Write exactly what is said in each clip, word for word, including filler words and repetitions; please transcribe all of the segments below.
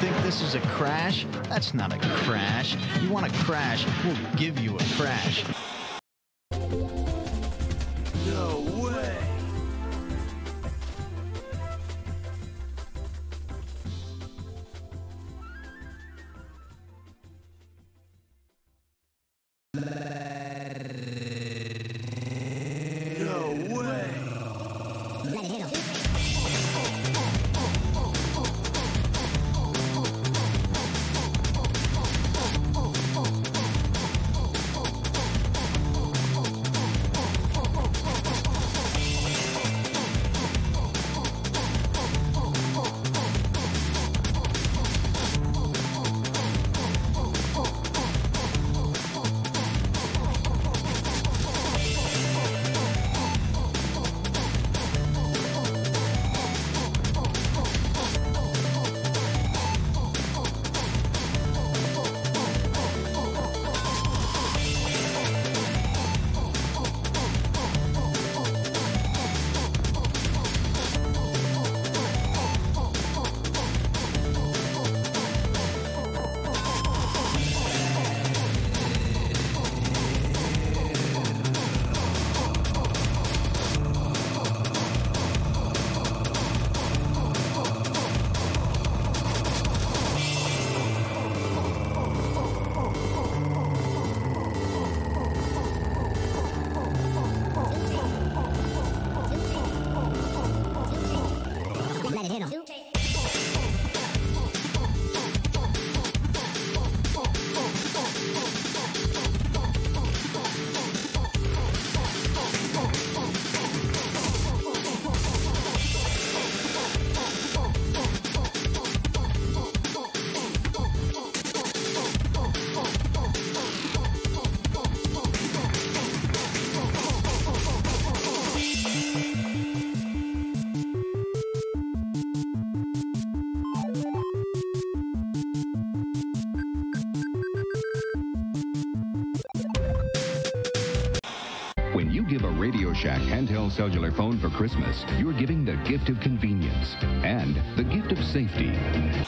think this is a crash? That's not a crash. You want a crash, we'll give you a crash. No way! No way! When you give a Radio Shack handheld cellular phone for Christmas, you're giving the gift of convenience and the gift of safety.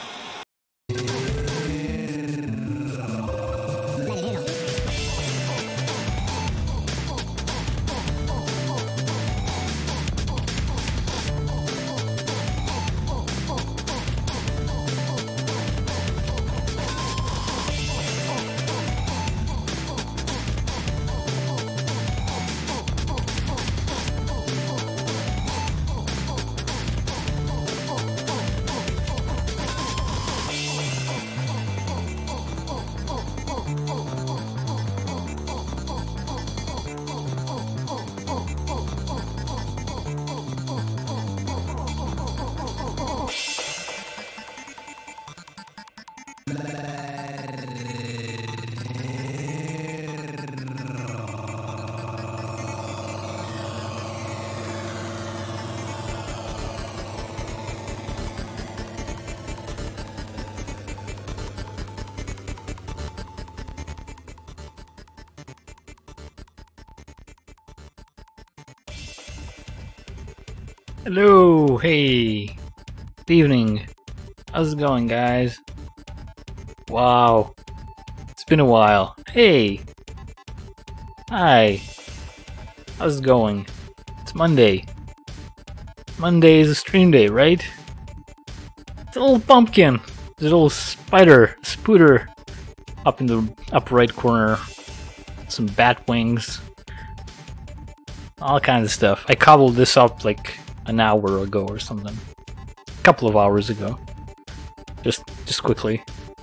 Hello, hey, good evening. How's it going, guys? Wow, it's been a while. Hey, hi, how's it going? It's Monday. Monday is a stream day, right? It's a little pumpkin. There's a little spider, spooter, up in the upper right corner. Some bat wings. All kinds of stuff. I cobbled this up like an hour ago or something. A couple of hours ago. Just just quickly.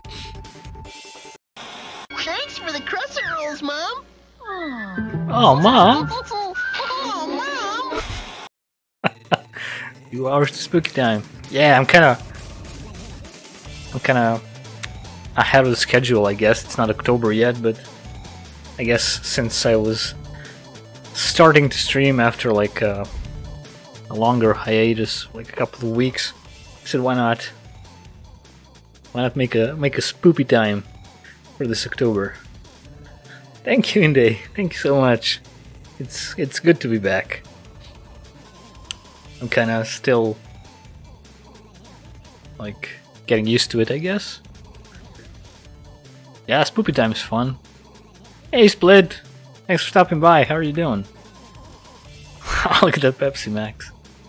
Thanks for the crescent rolls, Mom! Oh, Mom! Oh, Mom! Two hours to spooky time. Yeah, I'm kinda... I'm kinda... ahead of the schedule, I guess. It's not October yet, but... I guess since I was starting to stream after like uh, a longer hiatus, like a couple of weeks, I said, why not? Why not make a make a spoopy time for this October? Thank you, Inde. Thank you so much. It's it's good to be back. I'm kind of still like getting used to it, I guess. Yeah, Spoopy Time is fun. Hey, Split! Thanks for stopping by. How are you doing? Look at that Pepsi Max.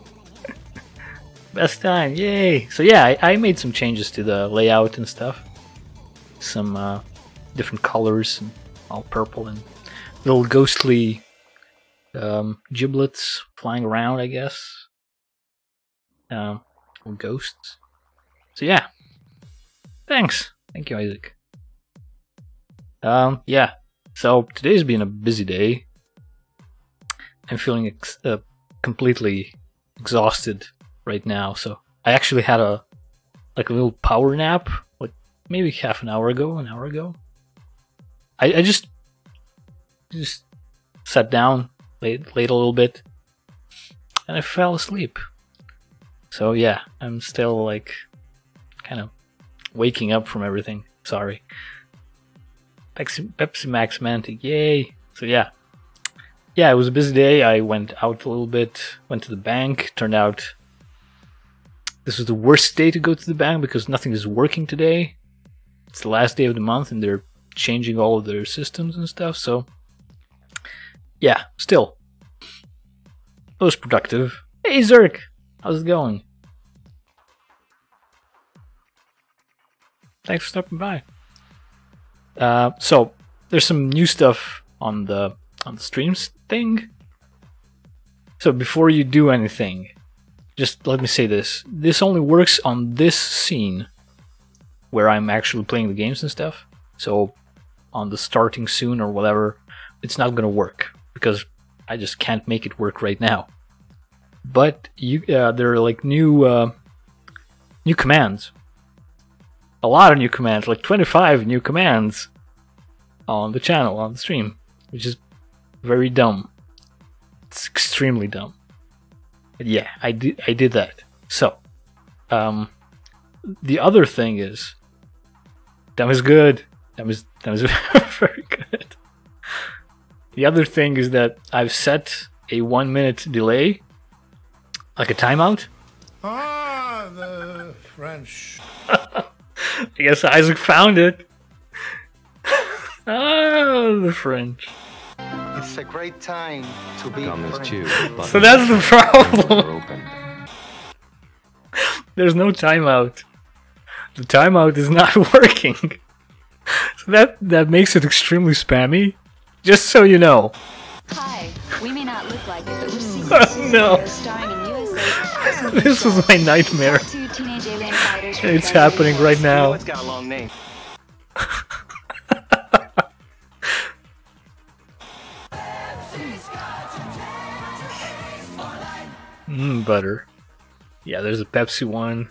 Best time, yay! So yeah, I, I made some changes to the layout and stuff. Some uh, different colors, and all purple, and little ghostly um, giblets flying around, I guess. Um, little ghosts. So yeah, thanks. Thank you, Isaac. Um, yeah. So today's been a busy day. I'm feeling ex uh, completely exhausted right now, so I actually had a like a little power nap, like maybe half an hour ago, an hour ago. I, I just just sat down, laid, laid a little bit, and I fell asleep. So yeah, I'm still like kind of waking up from everything. Sorry. Pepsi, Pepsi Max Mantic, yay! So yeah. Yeah, it was a busy day. I went out a little bit, went to the bank. Turned out this was the worst day to go to the bank because nothing is working today. It's the last day of the month and they're changing all of their systems and stuff. So yeah, still. It was productive. Hey Zerk! How's it going? Thanks for stopping by. Uh, so, there's some new stuff on the on the streams thing. So before you do anything, just let me say this. This only works on this scene where I'm actually playing the games and stuff. So on the starting soon or whatever, it's not gonna work because I just can't make it work right now. But you, uh, there are like new uh, new commands. A lot of new commands, like twenty-five new commands on the channel, on the stream, which is very dumb. It's extremely dumb. But yeah, I did I did that. So, um, the other thing is, that was good. That was that was very good. The other thing is that I've set a one minute delay, like a timeout. Ah, the French. I guess Isaac found it. Oh, the French. It's a great time to be Gum is friends. chewed, but So that's the problem. are opened. There's no timeout. The timeout is not working. So that that makes it extremely spammy. Just so you know. Hi, we may not look like it, but we're Oh, no. starring in U S A. This was my nightmare. Two teenage alien fighters from It's Beverly happening right Hills. now. It's got a long name. Mmm, butter. Yeah, there's a Pepsi one.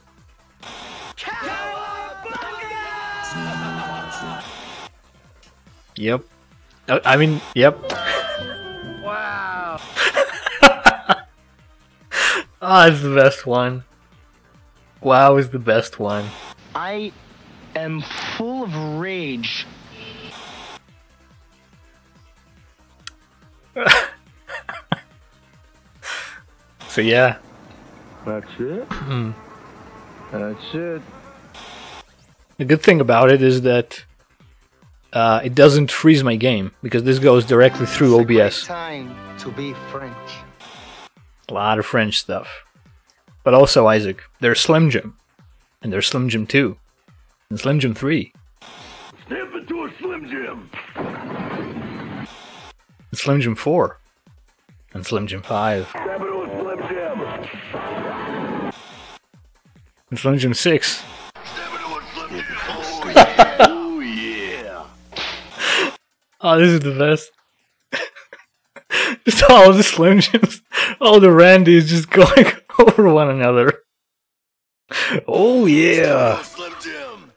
Yep. Uh, I mean, yep. Wow. Ah, it's the best one. Wow is the best one. I am full of rage. So yeah. That's it. Mm. That's it. The good thing about it is that uh, it doesn't freeze my game because this goes directly through O B S. It's a great time to be French. A lot of French stuff. But also, Isaac, there's Slim Jim. And there's Slim Jim two. And Slim Jim three. Step into a Slim Jim. And Slim Jim four. And Slim Jim five. Step into a Slim Jim. And Slim Jim six. Step into a Slim Jim. Oh yeah. Oh yeah. Oh, this is the best. Just all the Slim Jims, all the Randys just going over one another. Oh yeah. Slim Jim.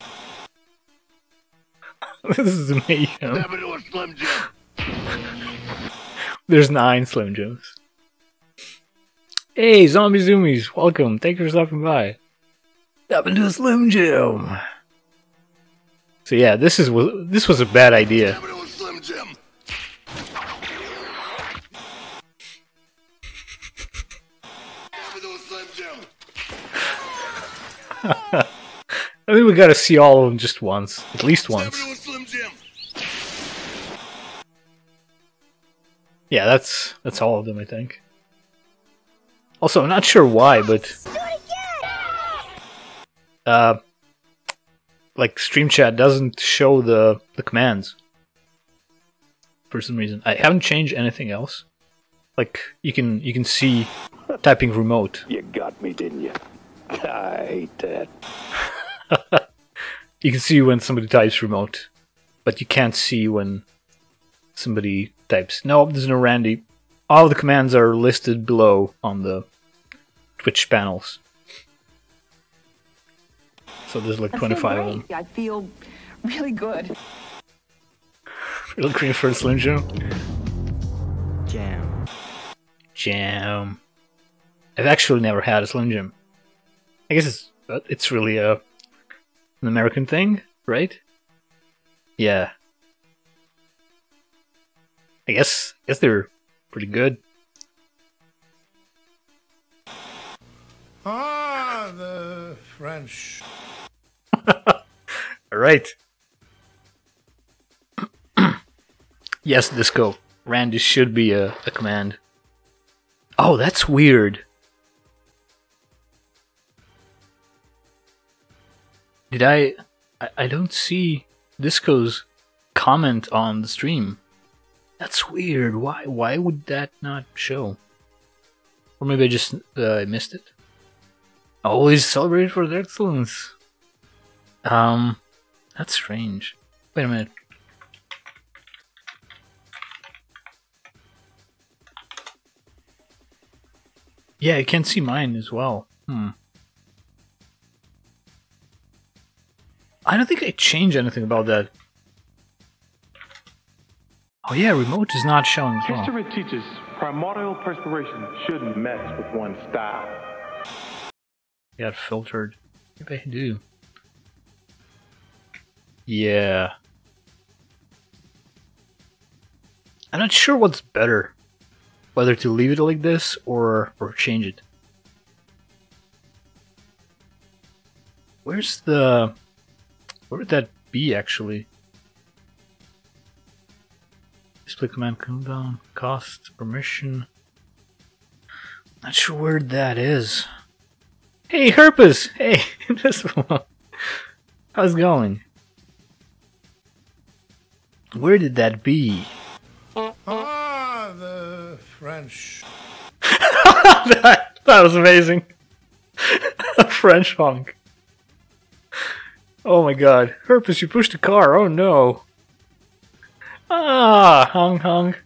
This is mayhem. Step into a Slim Jim. There's nine Slim Jims. Hey, Zombie Zoomies, welcome. Thank you for stopping by. Step into a Slim Jim. So yeah, this is this was a bad idea. Step into a Slim Jim. Step into a Slim Jim. I think we gotta see all of them just once. At least once. Yeah, that's that's all of them, I think. Also, I'm not sure why, but uh, like Stream Chat doesn't show the the commands for some reason. I haven't changed anything else. Like you can you can see typing remote. You got me, didn't you? I hate that. You can see when somebody types remote, but you can't see when somebody types. No, there's no Randy. All the commands are listed below on the Twitch panels. So there's like twenty-five of them. I feel really good. Real green for a Slim Jim. Jam. Jam. I've actually never had a Slim Jim. I guess it's it's really a an American thing, right? Yeah. I guess I guess they're pretty good. Ah, the French. All right. Yes, Disco. Randy should be a, a command. Oh, that's weird. Did I, I... I don't see Disco's comment on the stream. That's weird. Why Why would that not show? Or maybe I just uh, missed it. Always celebrated for their excellence. Um, that's strange. Wait a minute. Yeah, I can't see mine as well. Hmm. I don't think I changed anything about that. Oh yeah, remote is not showing as well. History teaches primordial perspiration shouldn't mess with one's style. Got filtered. Maybe I do. Yeah. I'm not sure what's better. Whether to leave it like this or or change it. Where's the... Where would that be actually? Display command cooldown, cost, permission. Not sure where that is. Hey, Herpes! Hey, Invisible! How's it going? Where did that be? Ah, the French. that, that was amazing. A French honk. Oh my god. Herpes, you pushed the car. Oh no. Ah, hung hung.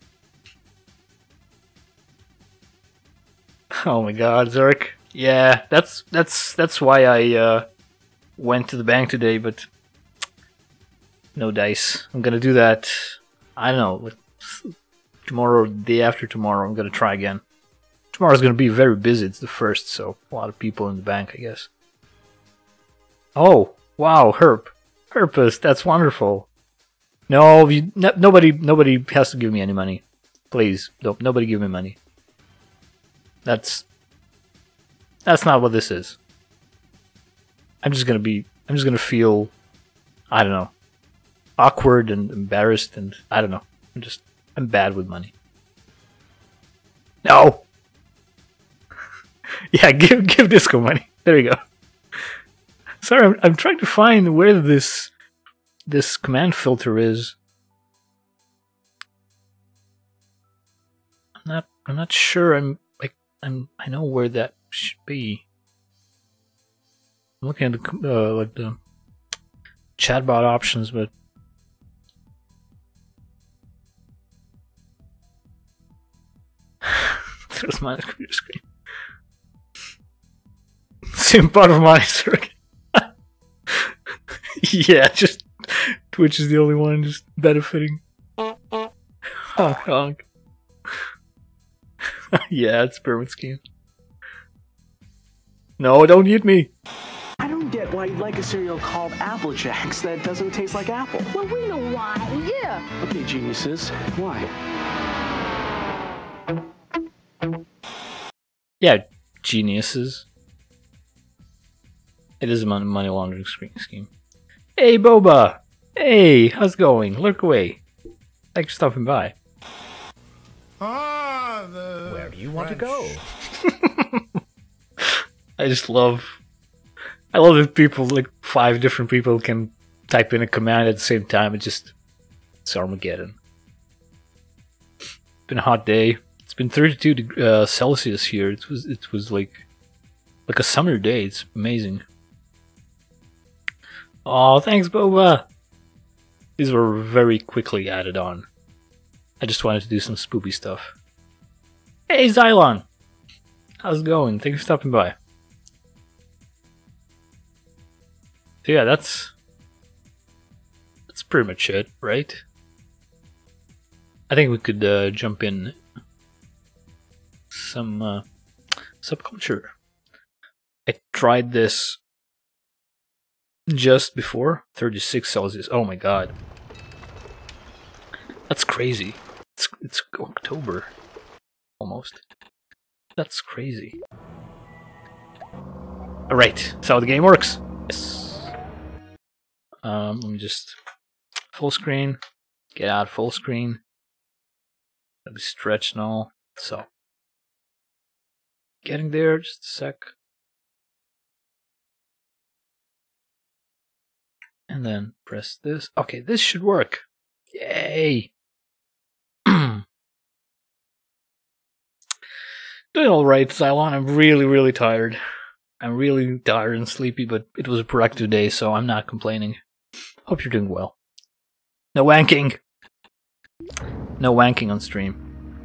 Oh my god, Zerk. Yeah, that's that's that's why I uh, went to the bank today, but no dice. I'm gonna do that. I don't know. Like, tomorrow, or the day after tomorrow, I'm gonna try again. Tomorrow's gonna be very busy. It's the first, so a lot of people in the bank, I guess. Oh, wow, Herp, Herpes, that's wonderful. No, you, no, nobody, nobody has to give me any money. Please, don't, nobody give me money. That's, that's not what this is. I'm just gonna be, I'm just gonna feel, I don't know, awkward and embarrassed, and I don't know. I'm just, I'm bad with money. No. Yeah, give give Disco money. There you go. Sorry, I'm I'm trying to find where this this command filter is. I'm not I'm not sure. I'm like I'm I know where that should be. I'm looking at the uh, like the chatbot options, but there's my computer screen. Same part of mine, sir. Yeah, just Twitch is the only one just benefiting. Honk honk. Yeah, it's pyramid scheme. No, don't eat me. I don't get why you'd like a cereal called Apple Jacks that doesn't taste like apple. Well, we know why. Yeah. Okay, geniuses. Why? Yeah, geniuses. It is a mon money laundering scheme. Hey, Boba! Hey, how's it going? Lurk away. Thanks for stopping by. Ah, the Where do you want to go? I just love... I love that people, like five different people can type in a command at the same time. It just... It's Armageddon. It's been a hot day. It's been thirty-two uh, Celsius here. It was it was like like a summer day. It's amazing. Oh, thanks, Boba. These were very quickly added on. I just wanted to do some spoopy stuff. Hey, Xylon! How's it going? Thanks for stopping by. So yeah, that's that's pretty much it, right? I think we could uh, jump in some uh, subculture. I tried this just before thirty-six Celsius. Oh my god, that's crazy! It's it's October almost. That's crazy. All right, that's how the game works. Yes. Um, let me just full screen. Get out full screen. Let me stretch and all. So, getting there. Just a sec. And then press this. Okay, this should work. Yay! Doing alright, Xylon. I'm really, really tired. I'm really tired and sleepy, but it was a productive day, so I'm not complaining. Hope you're doing well. No wanking! No wanking on stream.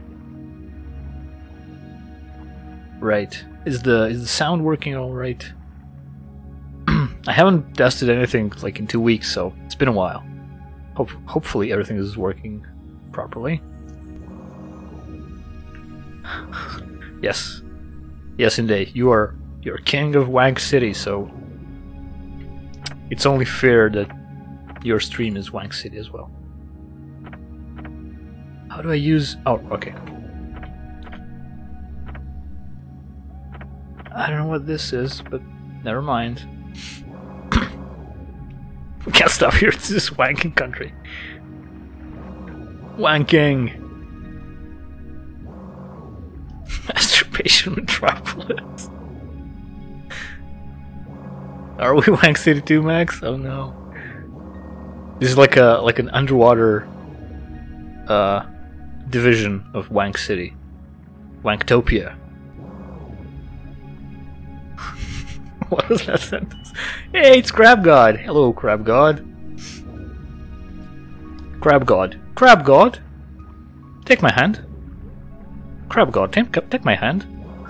Right. Is the is the sound working alright? I haven't tested anything like in two weeks, so it's been a while. Hope hopefully everything is working properly. Yes. Yes, indeed. You are you're king of Wank City, so it's only fair that your stream is Wank City as well. How do I use... Oh, okay. I don't know what this is, but never mind. We can't stop here, it's this wanking country. Wanking! Masturbation metropolis. Are we Wank City too, Max? Oh no. This is like a like an underwater uh division of Wank City. Wanktopia. What was that sentence? Hey, it's Crab God. Hello, Crab God. Crab God. Crab God? Take my hand. Crab God, take, take my hand.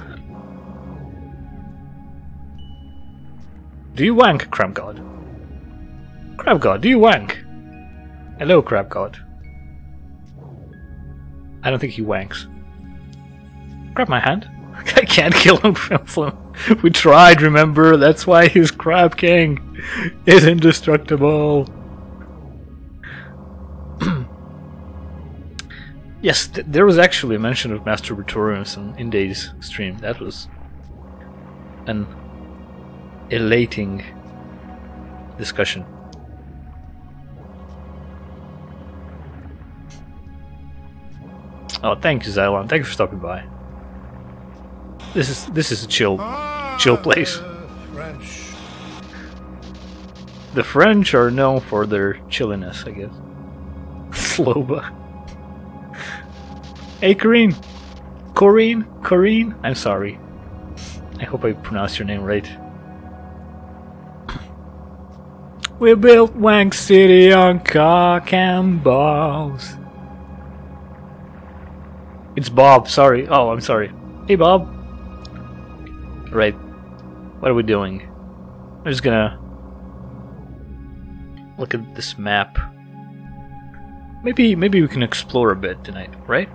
Do you wank, Crab God? Crab God, do you wank? Hello, Crab God. I don't think he wanks. Grab my hand. I can't kill him, Film. We tried, remember? That's why he's Crab King. He's indestructible. Yes, th there was actually a mention of masturbatoriums in Inday's stream. That was an elating discussion. Oh, thank you, Xylon. Thank you for stopping by. This is this is a chill, Ah, chill place. the French. The French are known for their chilliness, I guess. Sloba. Hey, Corrine. Corrine? Corrine? I'm sorry. I hope I pronounced your name right. We built Wank City on cock and balls. It's Bob, sorry. Oh, I'm sorry. Hey, Bob. Right. What are we doing? I'm just gonna look at this map. Maybe, maybe we can explore a bit tonight, right?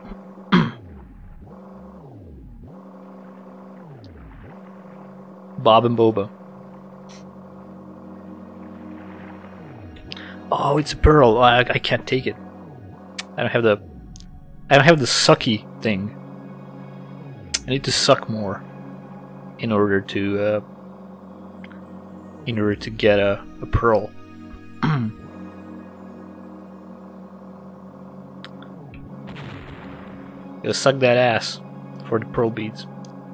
Bob and Boba. Oh, it's a pearl. I, I can't take it. I don't have the. I don't have the sucky thing. I need to suck more in order to uh, in order to get a, a pearl. Gotta suck that ass for the pearl beads.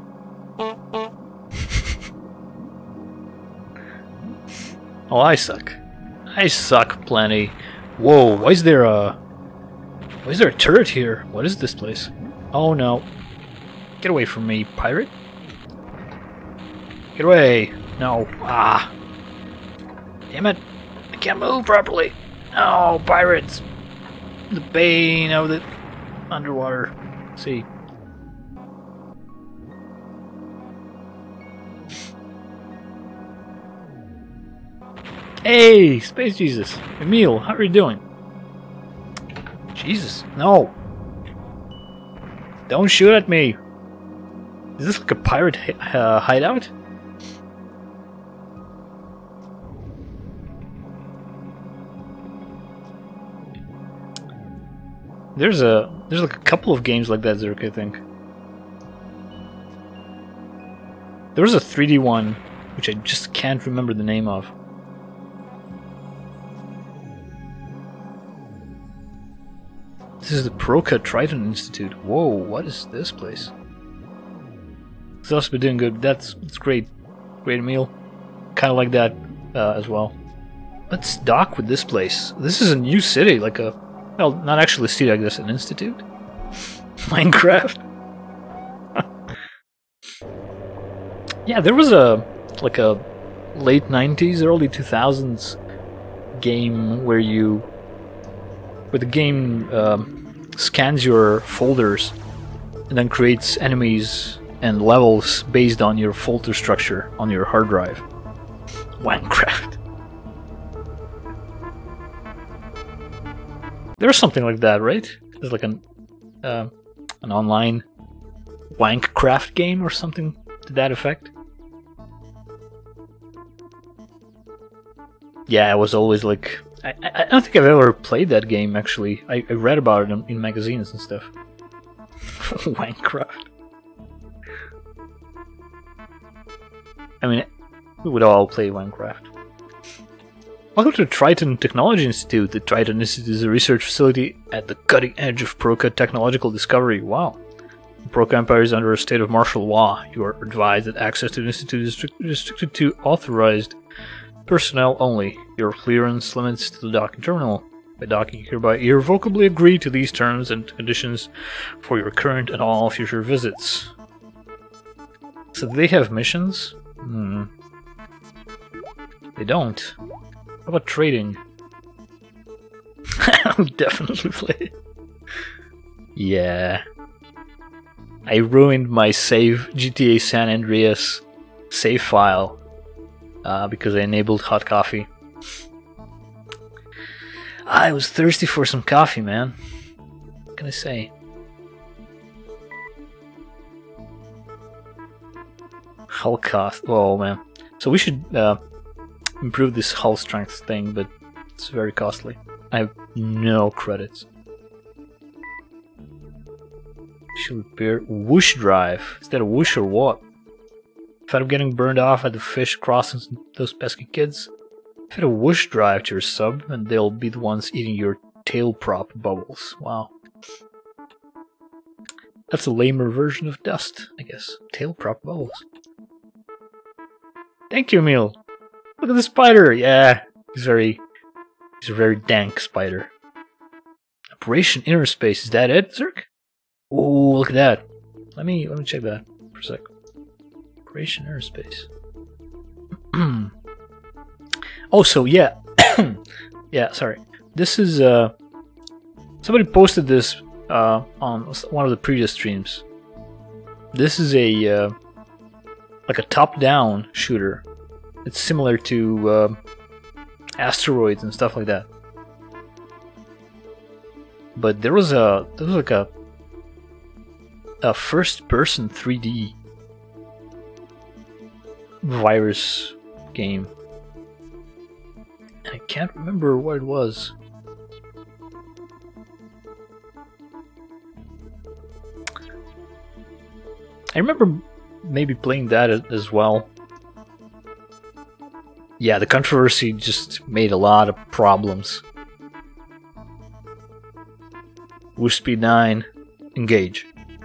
Oh, I suck. I suck plenty. Whoa, why is there a... Why is there a turret here? What is this place? Oh no. Get away from me, pirate. Get away. No. Ah. Damn it. I can't move properly. Oh, pirates. The bane of the underwater sea. Hey, Space Jesus. Emil, how are you doing? Jesus, no. Don't shoot at me. Is this like a pirate hi uh, hideout? There's a there's like a couple of games like that, Zerk, I think. There was a three D one, which I just can't remember the name of. This is the Proca Triton Institute. Whoa, what is this place? It's also been doing good. That's that's great. Great meal. Kind of like that uh, as well. Let's dock with this place. This is a new city, like a... Well, not actually a city, I guess, an institute? Minecraft? Yeah, there was a... like a late nineties, early two thousands game where you... where the game um, scans your folders and then creates enemies and levels based on your folder structure on your hard drive. Minecraft. There's something like that, right? There's like an uh, an online Wankcraft game or something to that effect. Yeah, it was always like... I, I don't think I've ever played that game, actually. I, I read about it in, in magazines and stuff. Wankcraft. I mean, we would all play Wankcraft. Welcome to the Triton Technology Institute. The Triton Institute is a research facility at the cutting edge of Proca technological discovery. Wow. The Proca Empire is under a state of martial law. You are advised that access to the Institute is restricted to authorized personnel only. Your clearance limits to the docking terminal. By docking, you hereby irrevocably agree to these terms and conditions for your current and all future visits. So do they have missions? Hmm. They don't. How about trading? I'll definitely play it. Yeah. I ruined my save G T A San Andreas save file uh, because I enabled hot coffee. I was thirsty for some coffee, man. What can I say? Hull cost. Oh man. So we should uh, improve this hull strength thing, but it's very costly. I have no credits. Should repair whoosh drive. Is that a whoosh or what? If I'm getting burned off at the fish crossings, those pesky kids, fit a whoosh drive to your sub, and they'll be the ones eating your tail prop bubbles. Wow. That's a lamer version of dust, I guess. Tail prop bubbles. Thank you, Emil. Look at the spider. Yeah, he's very, he's a very dank spider. Operation Inner Space. Is that it, Zerk? Oh, look at that. Let me let me check that for a sec. Operation Inner Space. Oh, so yeah, yeah. Sorry. This is uh, somebody posted this uh on one of the previous streams. This is a uh, like a top-down shooter. It's similar to uh, Asteroids and stuff like that. But there was a there was like a a first-person three D virus game. And I can't remember what it was. I remember maybe playing that as well. Yeah, the controversy just made a lot of problems. Wish Speed nine, engage.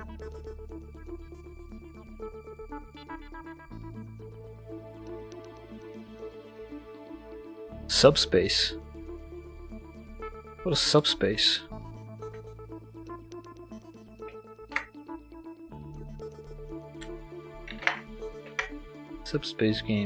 Subspace. What is subspace? Subspace game.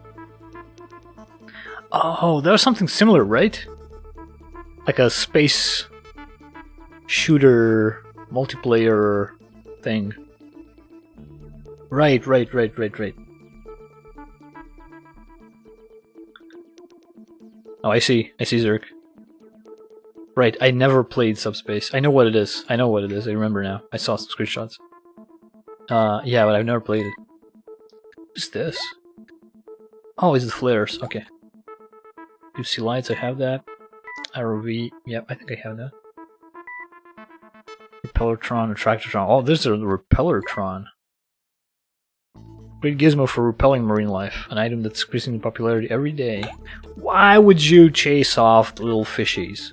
Oh, there was something similar, right? Like a space shooter multiplayer thing. Right, right, right, right, right. Oh, I see. I see, Zerk. Right, I never played Subspace. I know what it is. I know what it is. I remember now. I saw some screenshots. Uh, yeah, but I've never played it. What's this? Oh, it's the flares. Okay. Deep Sea Lights, I have that. R O V, yep, I think I have that. Repellertron, Attractortron. Oh, this is the Repellertron. Great gizmo for repelling marine life. An item that's increasing in popularity every day. Why would you chase off little fishies?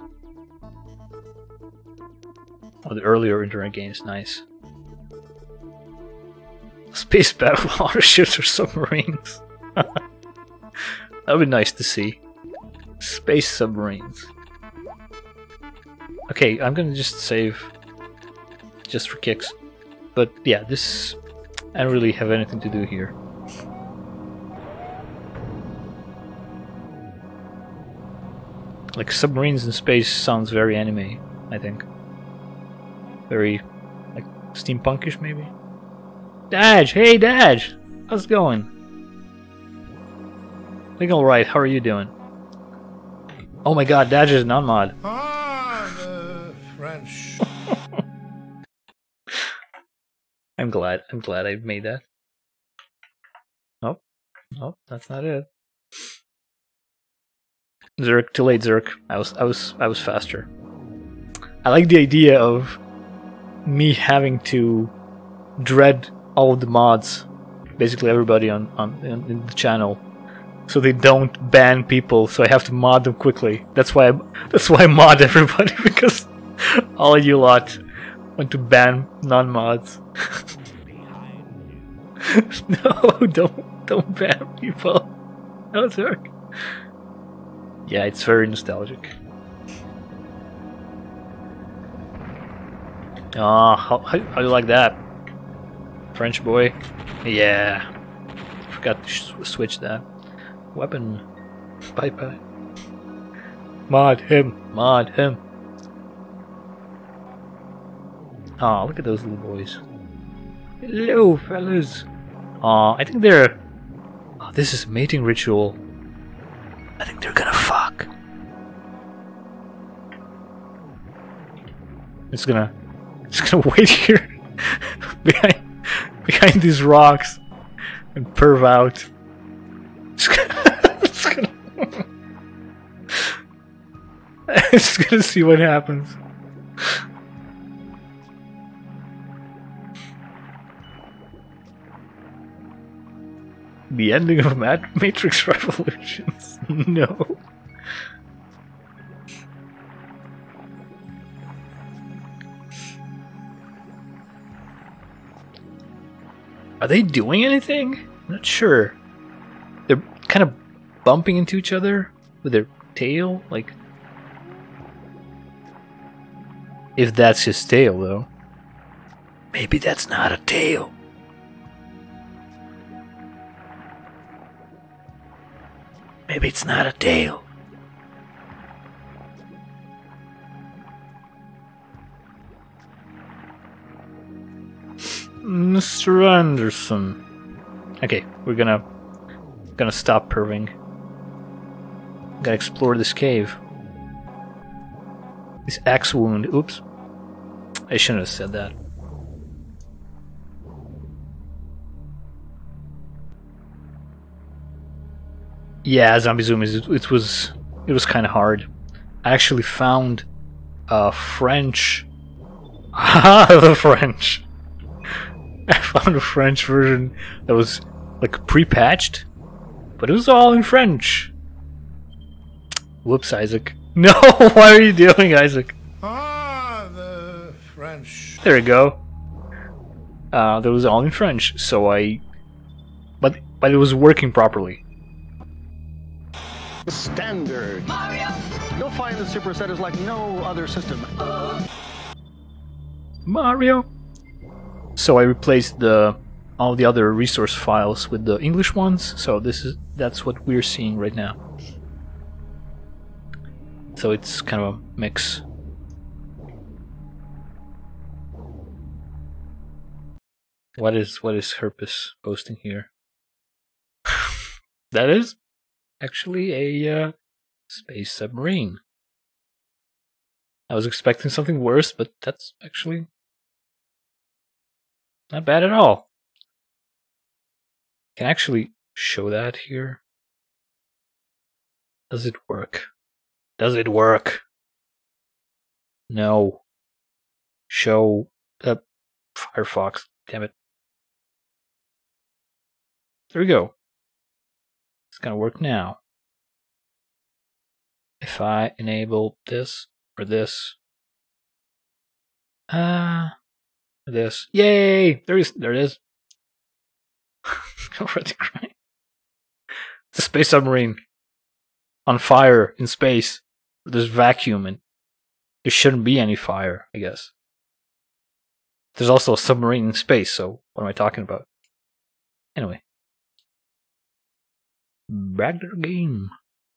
Oh, the earlier internet games, nice. Space battle water ships or submarines. That would be nice to see. Space submarines. Okay, I'm gonna just save just for kicks. But yeah, this I don't really have anything to do here. Like submarines in space sounds very anime, I think. Very like steampunkish maybe. Daj! Hey Daj! How's it going? I think alright, how are you doing? Oh my god, Daj is non-mod. Ah, the French. I'm glad. I'm glad I made that. Oh, oh, that's not it. Zerk, too late, Zerk. I was, I was, I was faster. I like the idea of me having to dread all of the mods, basically everybody on on in, in the channel, so they don't ban people. So I have to mod them quickly. That's why I, that's why I mod everybody, because all of you lot want to ban non-mods. No, don't don't ban people. No, Zerk. Yeah, it's very nostalgic. Ah, oh, how, how, how do you like that? French boy? Yeah. Forgot to sh switch that. Weapon. Bye bye. Mod him. Mod him. Aw, oh, look at those little boys. Hello, fellas. Aw, oh, I think they're... Oh, this is a mating ritual. I think they're gonna fuck. It's gonna... It's gonna wait here. behind, behind these rocks. And perv out. It's gonna... It's gonna... It's gonna see what happens. The ending of Mat Matrix Revolutions. No. Are they doing anything? I'm not sure. They're kind of bumping into each other with their tail, like... If that's his tail, though. Maybe that's not a tail. Maybe it's not a tail. Mister Anderson. Okay, we're gonna gonna stop perving. Gotta explore this cave. This axe wound. Oops. I shouldn't have said that. Yeah, Zombie Zoomies, it, it was it was kind of hard. I actually found a French. Ah, the French. I found a French version that was like pre-patched, But it was all in French. Whoops, Isaac. No, what are you doing, Isaac? Ah, the French. There we go. Uh, that was all in French, so I... But, but it was working properly. Standard. Mario! You'll find the superset is like no other system. Mario! So I replaced the all the other resource files with the English ones, so this is that's what we're seeing right now. So it's kind of a mix. What is what is Herpes posting here? That is actually a uh, space submarine. I was expecting something worse, but that's actually not bad at all. Can I actually show that here? Does it work? Does it work? No. Show uh, Firefox. Damn it. There we go. It's gonna work now. If I enable this or this, uh, this, yay! There is, there it is. Already crying. It's a space submarine on fire in space. There's vacuum and there shouldn't be any fire, I guess. There's also a submarine in space, so what am I talking about? Anyway. Back to the game.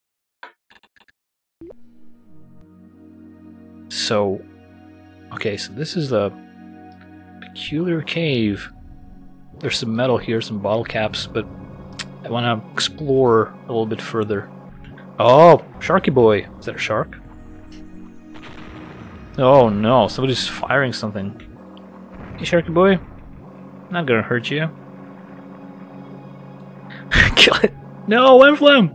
So, okay, so this is the peculiar cave. There's some metal here, some bottle caps, but I want to explore a little bit further. Oh, Sharky Boy. Is that a shark? Oh no, somebody's firing something. Hey, Sharky Boy. Not gonna hurt you. Kill it. No, Enflem!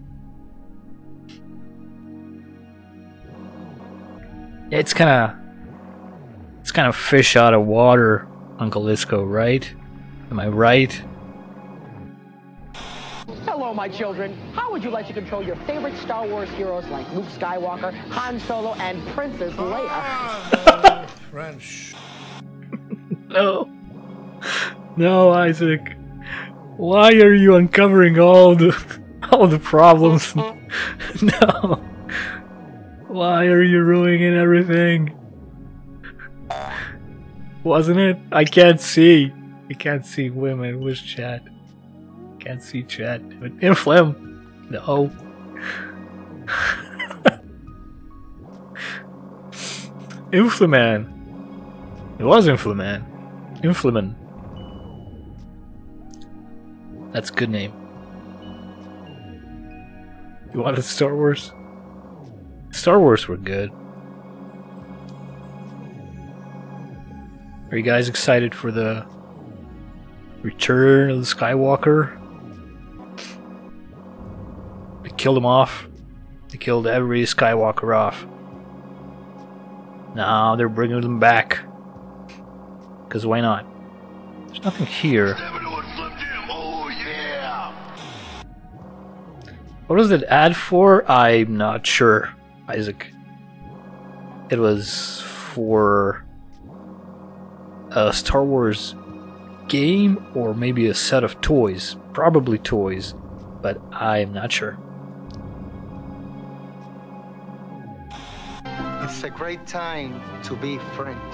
It's kind of, it's kind of fish out of water, Uncle Isco, right? Am I right? Hello, my children. How would you like to control your favorite Star Wars heroes like Luke Skywalker, Han Solo, and Princess Leia? Ah, the French. No. No, Isaac. Why are you uncovering all the all the problems? No. Why are you ruining everything? Wasn't it? I can't see. I can't see women. Where's chat? Can't see chat. But Inflam. No. Inflaman. It was Inflaman. Inflaman. That's a good name. You wanted Star Wars? Star Wars were good. Are you guys excited for the return of the Skywalker? They killed him off. They killed every Skywalker off. Now they're bringing them back. Because why not? There's nothing here. What was it ad for? I'm not sure, Isaac. It was for a Star Wars game or maybe a set of toys. Probably toys, but I'm not sure. It's a great time to be French.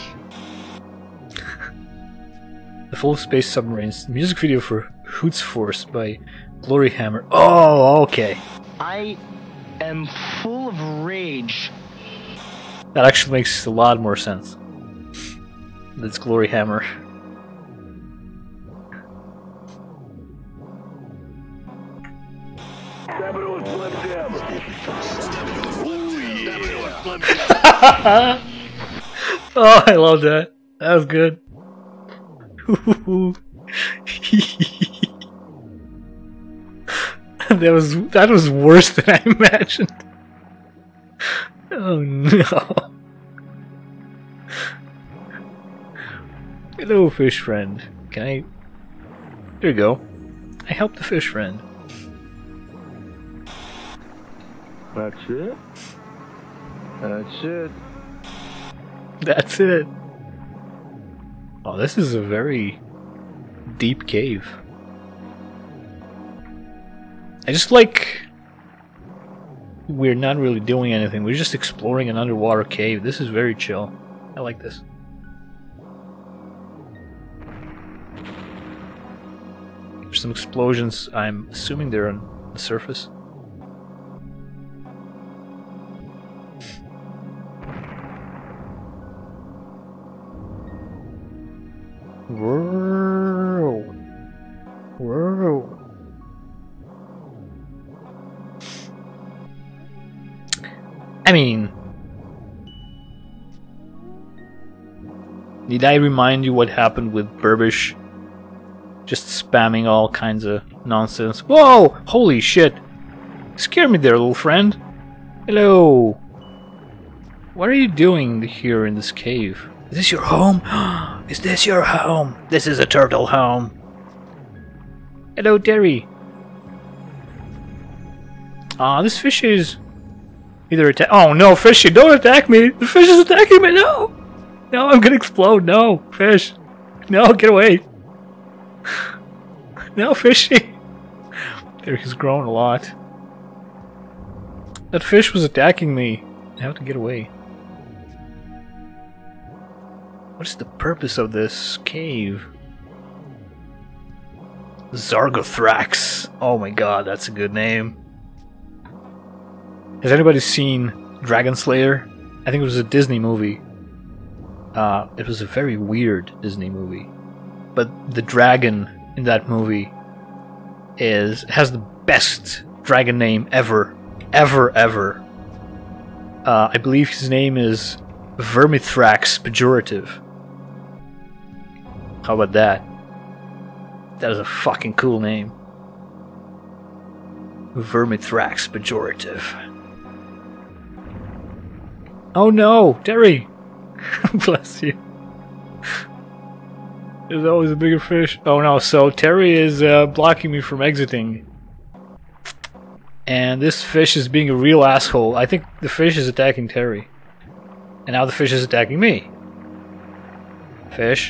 The Full Space Submarines music video for Hoots Force by Glory Hammer. Oh, okay. I am full of rage. That actually makes a lot more sense. That's Glory Hammer. Oh, I love that. That was good. That was that was worse than I imagined. Oh no. Hello, fish friend. Can I... There you go. I helped the fish friend. That's it. That's it. That's it. Oh, this is a very deep cave. I just like... We're not really doing anything. We're just exploring an underwater cave. This is very chill. I like this. There's some explosions. I'm assuming they're on the surface. Whoa. Whoa. I mean, did I remind you what happened with Burbish? Just spamming all kinds of nonsense. Whoa! Holy shit! Scare me there, little friend. Hello. What are you doing here in this cave? Is this your home? Is this your home? This is a turtle home. Hello, Terry. Ah, this fish is either attack. Oh no, fishy! Don't attack me! The fish is attacking me! No! No, I'm gonna explode! No, fish! No, get away! No, fishy! There, he's grown a lot. That fish was attacking me. I have to get away. What is the purpose of this cave? Zargothrax. Oh my god, that's a good name. Has anybody seen Dragon Slayer? I think it was a Disney movie. Uh, it was a very weird Disney movie. But the dragon in that movie is has the best dragon name ever. Ever, ever. Uh, I believe his name is Vermithrax Pejorative. How about that? That is a fucking cool name. Vermithrax Pejorative. Oh no, Terry! Bless you. There's always a bigger fish. Oh no, so Terry is uh, blocking me from exiting. And this fish is being a real asshole. I think the fish is attacking Terry. And now the fish is attacking me. Fish.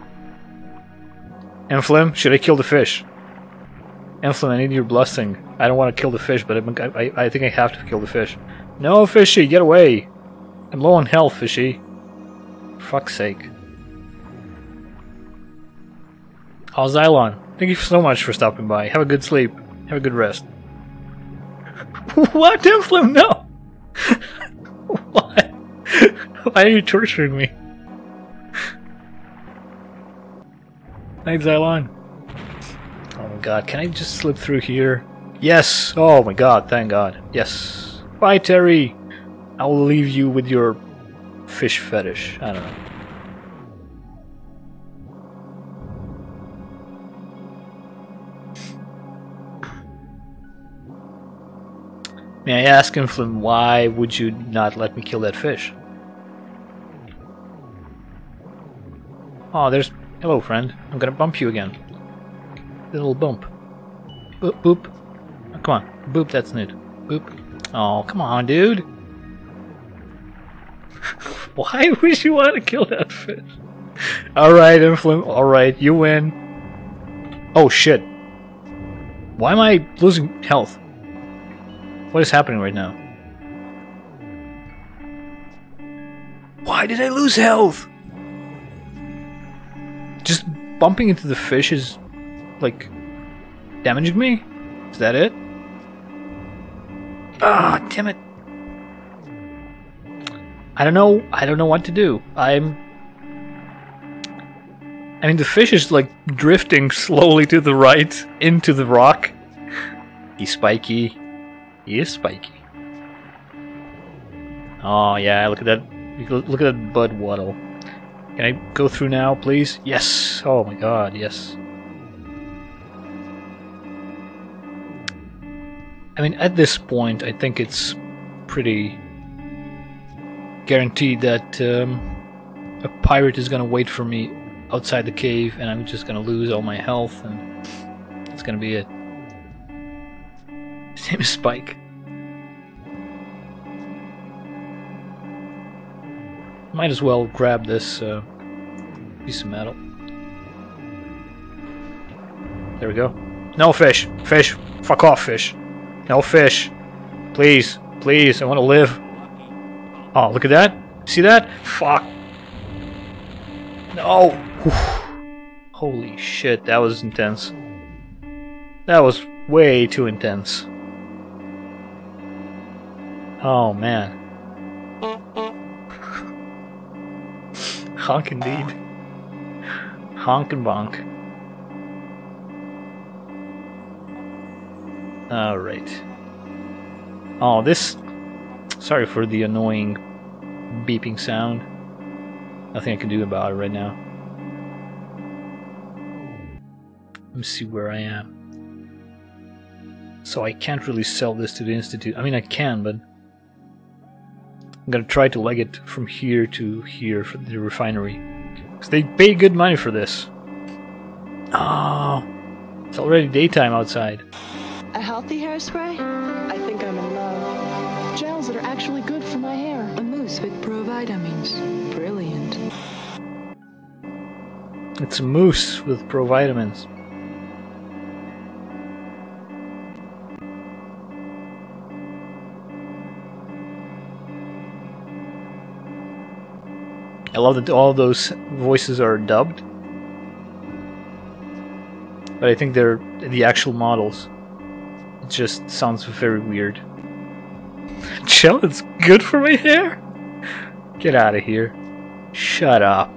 Enflim, should I kill the fish? Enflim, I need your blessing. I don't want to kill the fish, but I, I, I think I have to kill the fish. No, fishy, get away. I'm low on health, fishy. For fuck's sake. Oh, Xylon, thank you so much for stopping by. Have a good sleep. Have a good rest. What? Enflim, no! Why? Why are you torturing me? Night, Xylon. Oh my god, can I just slip through here? Yes! Oh my god, thank god. Yes. Bye, Terry! I will leave you with your fish fetish. I don't know. May I ask Enflim, why would you not let me kill that fish? Oh, there's... Hello, friend. I'm gonna bump you again. Little bump. Boop, boop. Oh, come on. Boop, that's neat. Boop. Oh, come on, dude. Why would you want to kill that fish? Alright, Enflim. Alright, you win. Oh, shit. Why am I losing health? What is happening right now? Why did I lose health? Just bumping into the fish is, like, damaging me? Is that it? Ah, damn it. I don't know. I don't know what to do. I'm... I mean, the fish is, like, drifting slowly to the right into the rock. He's spiky. He is spiky. Oh, yeah, look at that. Look at that bud waddle. Can I go through now, please? Yes! Oh my god, yes. I mean, at this point, I think it's pretty guaranteed that um, a pirate is gonna wait for me outside the cave, and I'm just gonna lose all my health, and that's gonna be it. His name is Spike. Might as well grab this uh, piece of metal. There we go. No fish! Fish! Fuck off, fish! No fish! Please! Please! I want to live! Oh, look at that! See that? Fuck! No! Whew. Holy shit, that was intense. That was way too intense. Oh, man. Honk indeed. Honk and bonk. Alright. Oh, this... Sorry for the annoying beeping sound. Nothing I can do about it right now. Let me see where I am. So I can't really sell this to the Institute. I mean, I can, but... I'm gonna try to leg it from here to here for the refinery. Because they pay good money for this. Oh, it's already daytime outside. A healthy hairspray? I think I'm in love. Gels that are actually good for my hair. A mousse with provitamins. Brilliant. It's a mousse with provitamins. I love that all those voices are dubbed. But I think they're the actual models. It just sounds very weird. Gel, it's good for my hair? Get out of here. Shut up.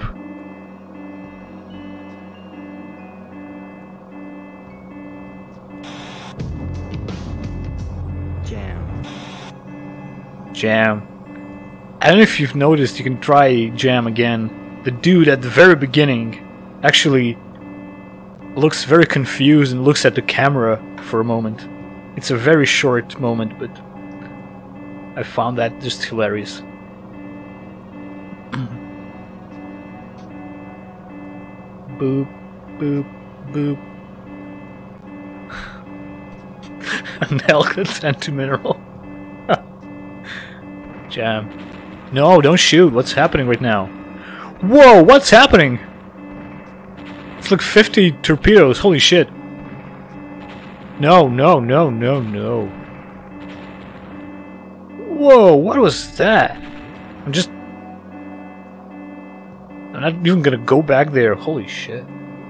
Jam. Jam. I don't know if you've noticed, you can try Jam again. The dude at the very beginning actually looks very confused and looks at the camera for a moment. It's a very short moment, but I found that just hilarious. Boop, boop, boop. An elk that's anti-mineral. Jam. No, don't shoot. What's happening right now? Whoa, what's happening? It's like fifty torpedoes. Holy shit. No, no, no, no, no. Whoa, what was that? I'm just... I'm not even gonna go back there. Holy shit.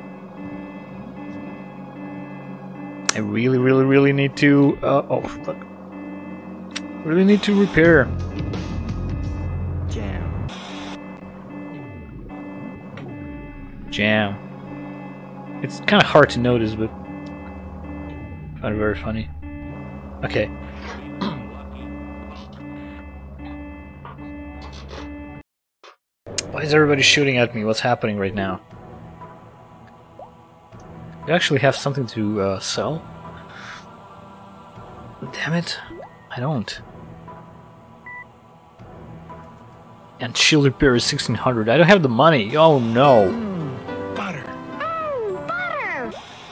I really, really, really need to... Uh, oh, fuck. Really need to repair. Jam. Jam. It's kind of hard to notice, but I find it very funny. Okay. Why is everybody shooting at me? What's happening right now? You actually have something to uh, sell? Damn it. I don't. And shield repair is sixteen hundred. I don't have the money. Oh no. Mm, butter. Oh, butter!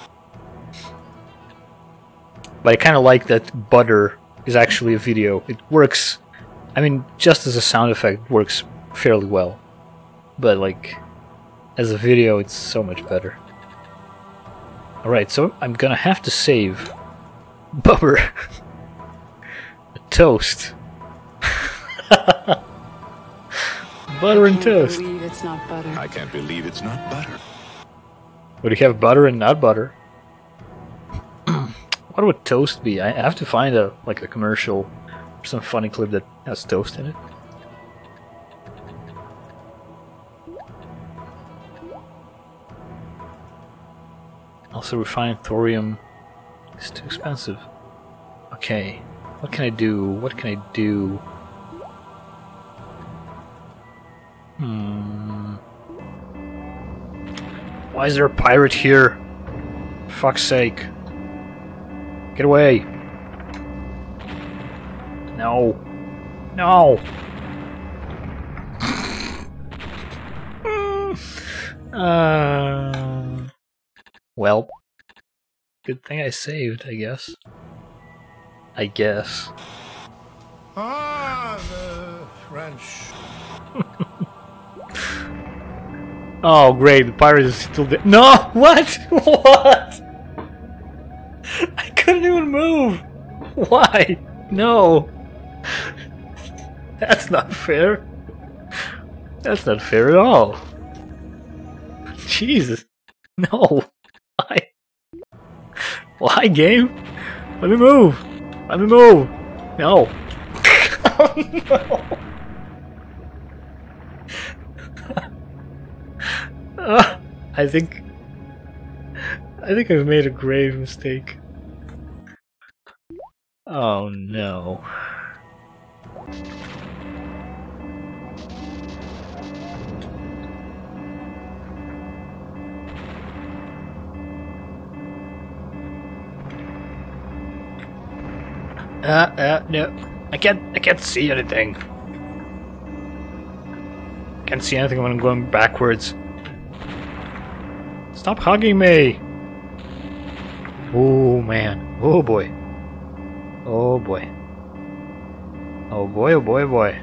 But I kind of like that butter is actually a video. It works. I mean, just as a sound effect, it works fairly well. But like, as a video, it's so much better. Alright, so I'm gonna have to save Bubber. A toast. Butter and toast. I can't believe it's not butter. I can't believe it's not butter. Would you have butter and not butter? What would toast be? I have to find a like a commercial or some funny clip that has toast in it. Also, refined thorium is too expensive. Okay, what can I do? What can I do? Hmm. Why is there a pirate here? For fuck's sake. Get away. No. No. uh, well. Good thing I saved, I guess. I guess. Ah, the French. Oh, great, the pirate is still there. No! What? What? I couldn't even move! Why? No! That's not fair. That's not fair at all. Jesus. No. Why? Why, game? Let me move! Let me move! No. Oh, no. Uh, I think I think I've made a grave mistake. Oh no. Uh, uh, no. I can't I can't see anything. Can't see anything when I'm going backwards. Stop hugging me! Oh man. Oh boy. Oh boy. Oh boy, oh boy, oh boy.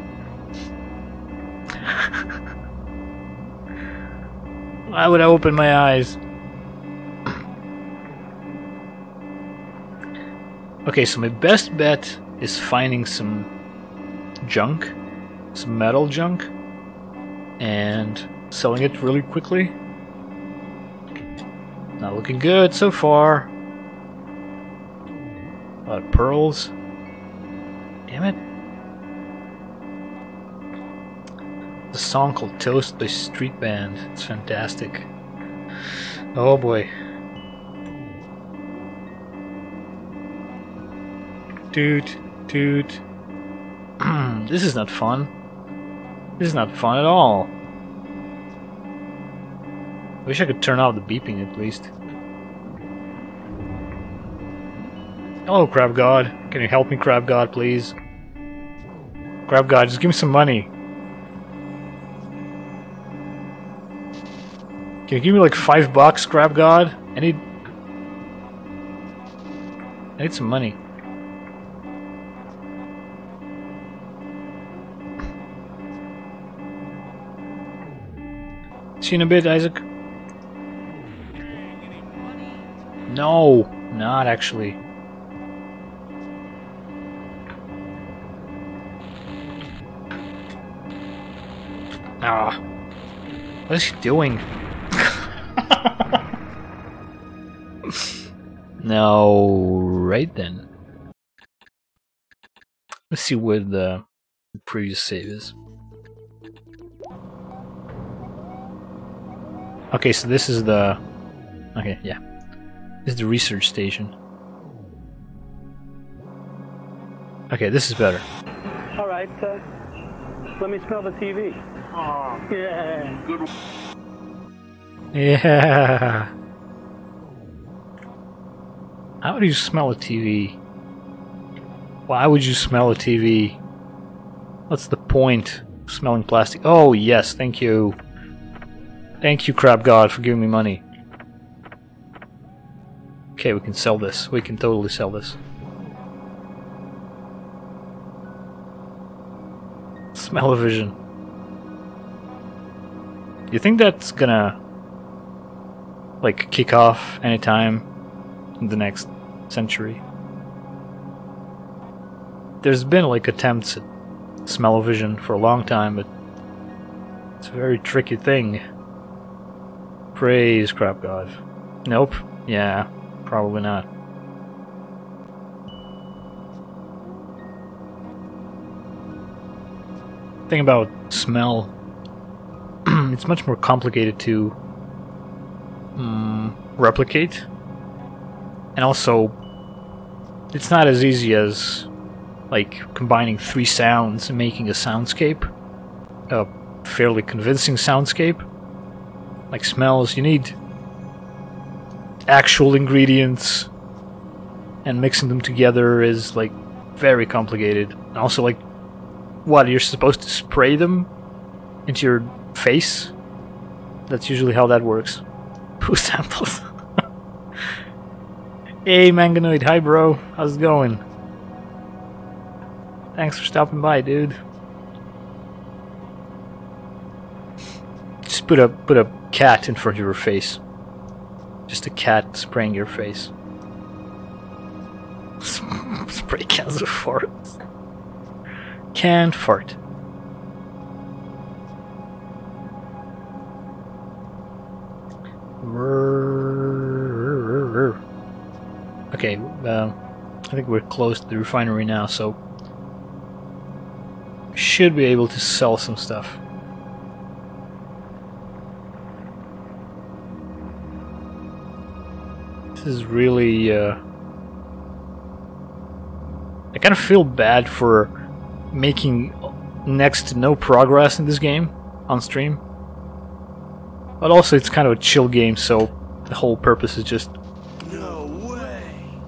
Why would I open my eyes? Okay, so my best bet is finding some junk, some metal junk, and selling it really quickly. Not looking good so far. A lot of pearls. Damn it. The song called Toast by Street Band. It's fantastic. Oh boy. Toot, toot. This is not fun. This is not fun at all. Wish I could turn off the beeping at least. Hello, Crab God. Can you help me, Crab God, please? Crab God, just give me some money. Can you give me like five bucks, Crab God? I need... I need some money. See you in a bit, Isaac. No, not actually. Ah, what is he doing? No, right then. Let's see where the previous save is. Okay, so this is the... Okay, yeah. This is the research station. Okay, this is better. Alright, uh, let me smell the T V. Oh, yeah. Good. Yeah. How would you smell a T V? Why would you smell a T V? What's the point of smelling plastic? Oh, yes, thank you. Thank you, Crab God, for giving me money. Okay, we can sell this. We can totally sell this. Smell-o-vision. You think that's gonna like kick off anytime in the next century? There's been like attempts at smell-o-vision for a long time, but it's a very tricky thing. Praise Crab God. Nope. Yeah, probably not. Thing about smell, it's much more complicated to um, replicate, and also it's not as easy as like combining three sounds and making a soundscape, a fairly convincing soundscape. Like smells, you need actual ingredients, and mixing them together is like very complicated. And also, like, what, you're supposed to spray them into your face? That's usually how that works. Poo samples. Hey Manganoid, hi bro, how's it going? Thanks for stopping by, dude. Just put a put a cat in front of your face. Just a cat spraying your face. Spray cans of farts. Canned fart. Okay, um, I think we're close to the refinery now, so should be able to sell some stuff. This is really, uh, I kind of feel bad for making next to no progress in this game on stream. But also it's kind of a chill game, so the whole purpose is just No way.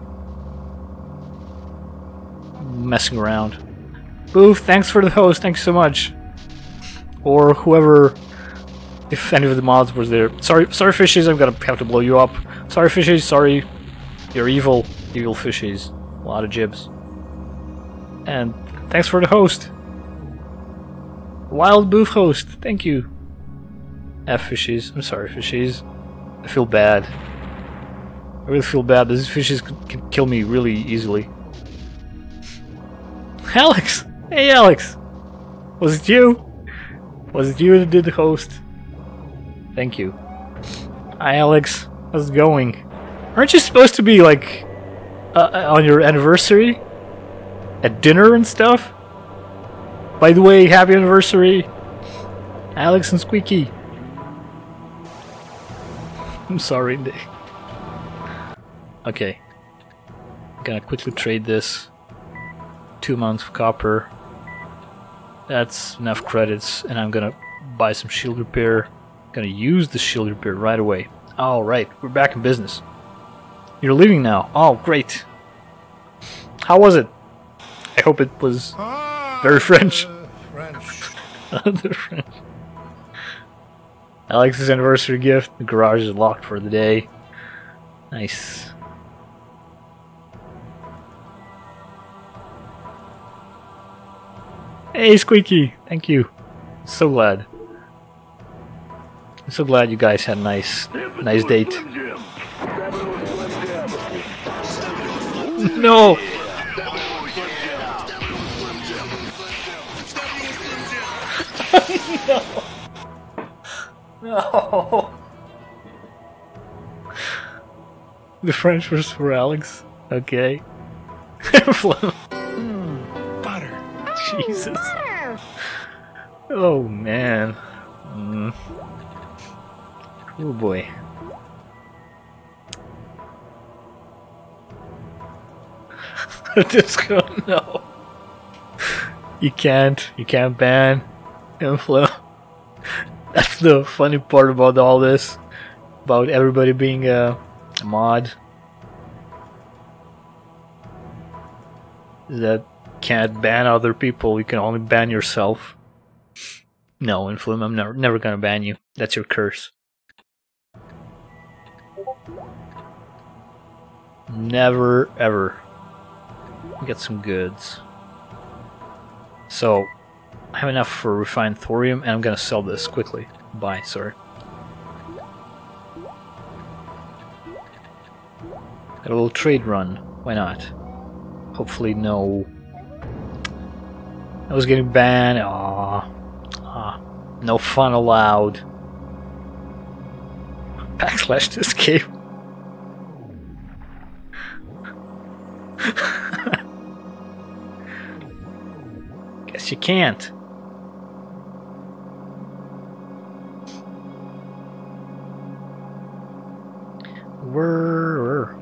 messing around. Boof, thanks for the host, thanks so much. Or whoever, if any of the mods was there. Sorry, sorry fishies, I'm gonna have to blow you up. Sorry fishies, sorry. You're evil, evil fishies. A lot of jibs. And thanks for the host. Wild Boof host, thank you. F fishies, I'm sorry fishies. I feel bad. I really feel bad. These fishes can, can kill me really easily. Alex! Hey Alex! Was it you? Was it you that did the host? Thank you. Hi Alex, how's it going? Aren't you supposed to be like uh, on your anniversary? At dinner and stuff? By the way, happy anniversary! Alex and Squeaky. I'm sorry, Nick. Okay. I'm gonna quickly trade this. Two amounts of copper. That's enough credits, and I'm gonna buy some shield repair. Gonna use the shield repair right away. Alright, we're back in business. You're leaving now. Oh, great. How was it? I hope it was very French. French. The French. Alex's anniversary gift. The garage is locked for the day. Nice. Hey, Squeaky. Thank you. So glad. I'm so glad you guys had a nice, nice date. No. No. No. The French was for Alex. Okay. mm, butter. Jesus. Butter. Oh man. Mm. Oh boy. Disco, no. You can't. You can't ban Inflow. That's the funny part about all this. About everybody being a, a mod. That can't ban other people. You can only ban yourself. No, Influme, I'm never, never gonna ban you. That's your curse. Never, ever. Get some goods. So, I have enough for refined thorium, and I'm gonna sell this quickly. Buy, sorry. Got a little trade run. Why not? Hopefully, no. I was getting banned. Aww. Ah, no fun allowed. Backslash to escape. Guess you can't. Where?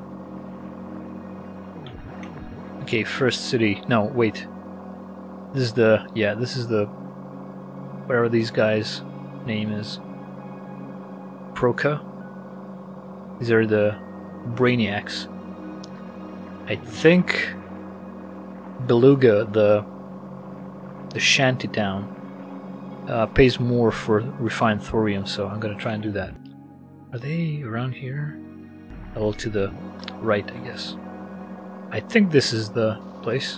Okay, first city. No, wait. This is the yeah. This is the whatever these guys' name is. Proka. These are the Brainiacs. I think Beluga, the the shanty town, uh, pays more for refined thorium, so I'm gonna try and do that. Are they around here? A little to the right, I guess. I think this is the place.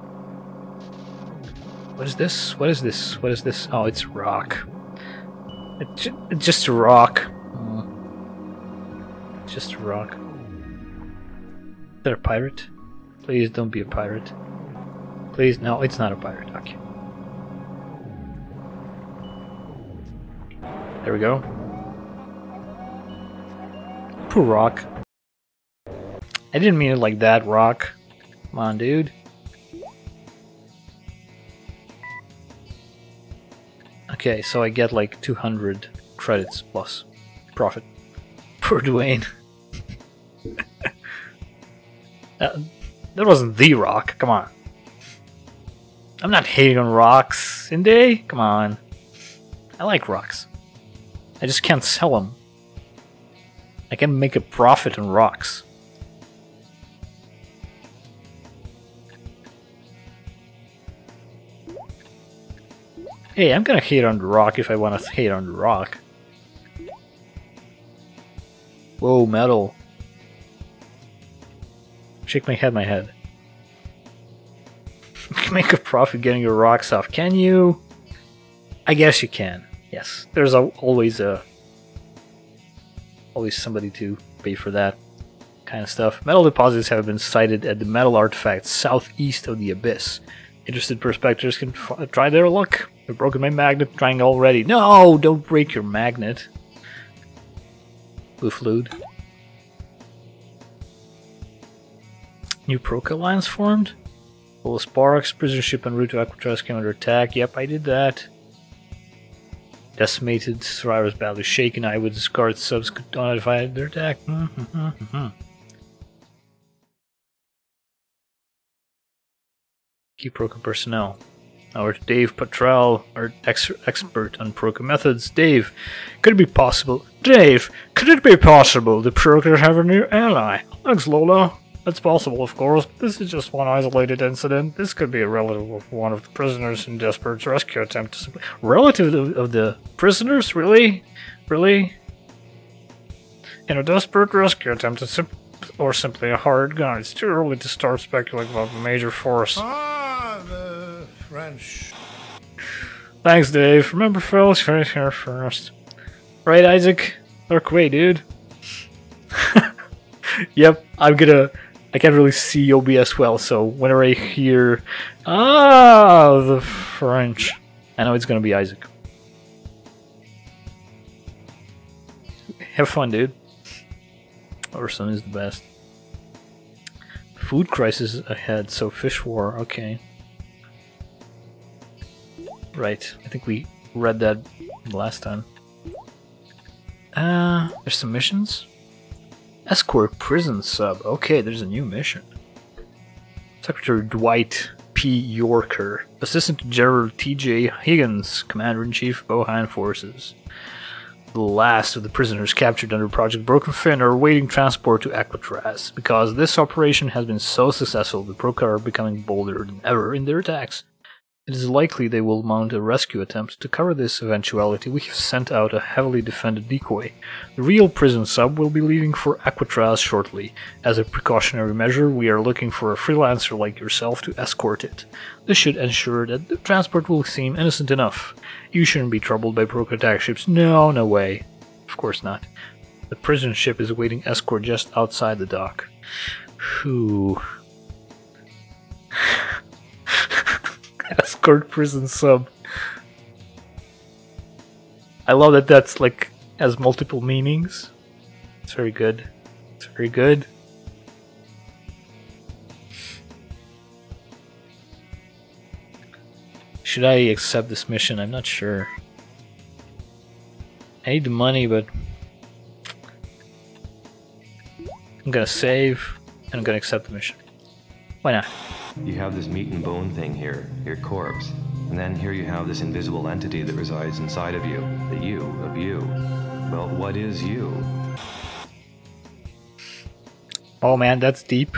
What is this? What is this? What is this? Oh, it's rock. It's just, it's just a rock. Mm. It's just a rock. Is that a pirate? Please don't be a pirate. Please, no, it's not a pirate. Okay. There we go. Poor rock. I didn't mean it like that, rock. Come on, dude. Okay, so I get like two hundred credits plus profit. Poor Dwayne. that, that wasn't the rock, come on. I'm not hating on rocks, Indy. Come on. I like rocks. I just can't sell them. I can make a profit on rocks. Hey, I'm gonna hate on the rock if I want to hate on the rock. Whoa, metal. Shake my head, my head. Make a profit getting your rocks off. Can you? I guess you can. Yes. There's a, always a... Always somebody to pay for that kind of stuff. Metal deposits have been sighted at the metal artifacts southeast of the Abyss. Interested prospectors can f try their luck. I've broken my magnet trying already. No! Don't break your magnet. Blue Fluid. New Proca Alliance formed? Full of sparks. Prison ship en route to Aquatraz came under attack. Yep, I did that. Decimated. Survivors badly shaken. I would discard subs could notify their attack. Key Proca personnel. Now we're to Dave Patrell, our ex expert on Proca methods. Dave, could it be possible? Dave, could it be possible the Proca have a new ally? Thanks, Lola. That's possible, of course, but this is just one isolated incident. This could be a relative of one of the prisoners in Desperate rescue attempt. To relative of, of the prisoners? Really? Really? In a desperate rescue attempt, it's sim or simply a hard gun. It's too early to start speculating about a major force. Ah, the French. Thanks, Dave. Remember, fellas, right here first. Right, Isaac? Look away, dude. Yep, I'm gonna... I can't really see O B S well, so whenever I hear... Ah, the French. I know it's gonna be Isaac. Have fun, dude. Orson is the best. Food crisis ahead, so fish war, okay. Right, I think we read that last time. Uh, there's some missions? Escort prison sub. Okay, there's a new mission. Secretary Dwight P. Yorker. Assistant to General T J Higgins, Commander-in-Chief, Bohan Forces. The last of the prisoners captured under Project Broken Fin are awaiting transport to Aquatraz. Because this operation has been so successful, the Proca are becoming bolder than ever in their attacks. It is likely they will mount a rescue attempt. To cover this eventuality, we have sent out a heavily defended decoy. The real prison sub will be leaving for Aquatraz shortly. As a precautionary measure, we are looking for a freelancer like yourself to escort it. This should ensure that the transport will seem innocent enough. You shouldn't be troubled by Proca attack ships. No, no way. Of course not. The prison ship is awaiting escort just outside the dock. Whew. Escort prison sub. I love that that's like has multiple meanings. It's very good. It's very good. Should I accept this mission? I'm not sure. I need the money, but I'm gonna save and I'm gonna accept the mission. Why not? You have this meat and bone thing here, your corpse. And then here you have this invisible entity that resides inside of you, the you of you. Well, what is you? Oh man, that's deep.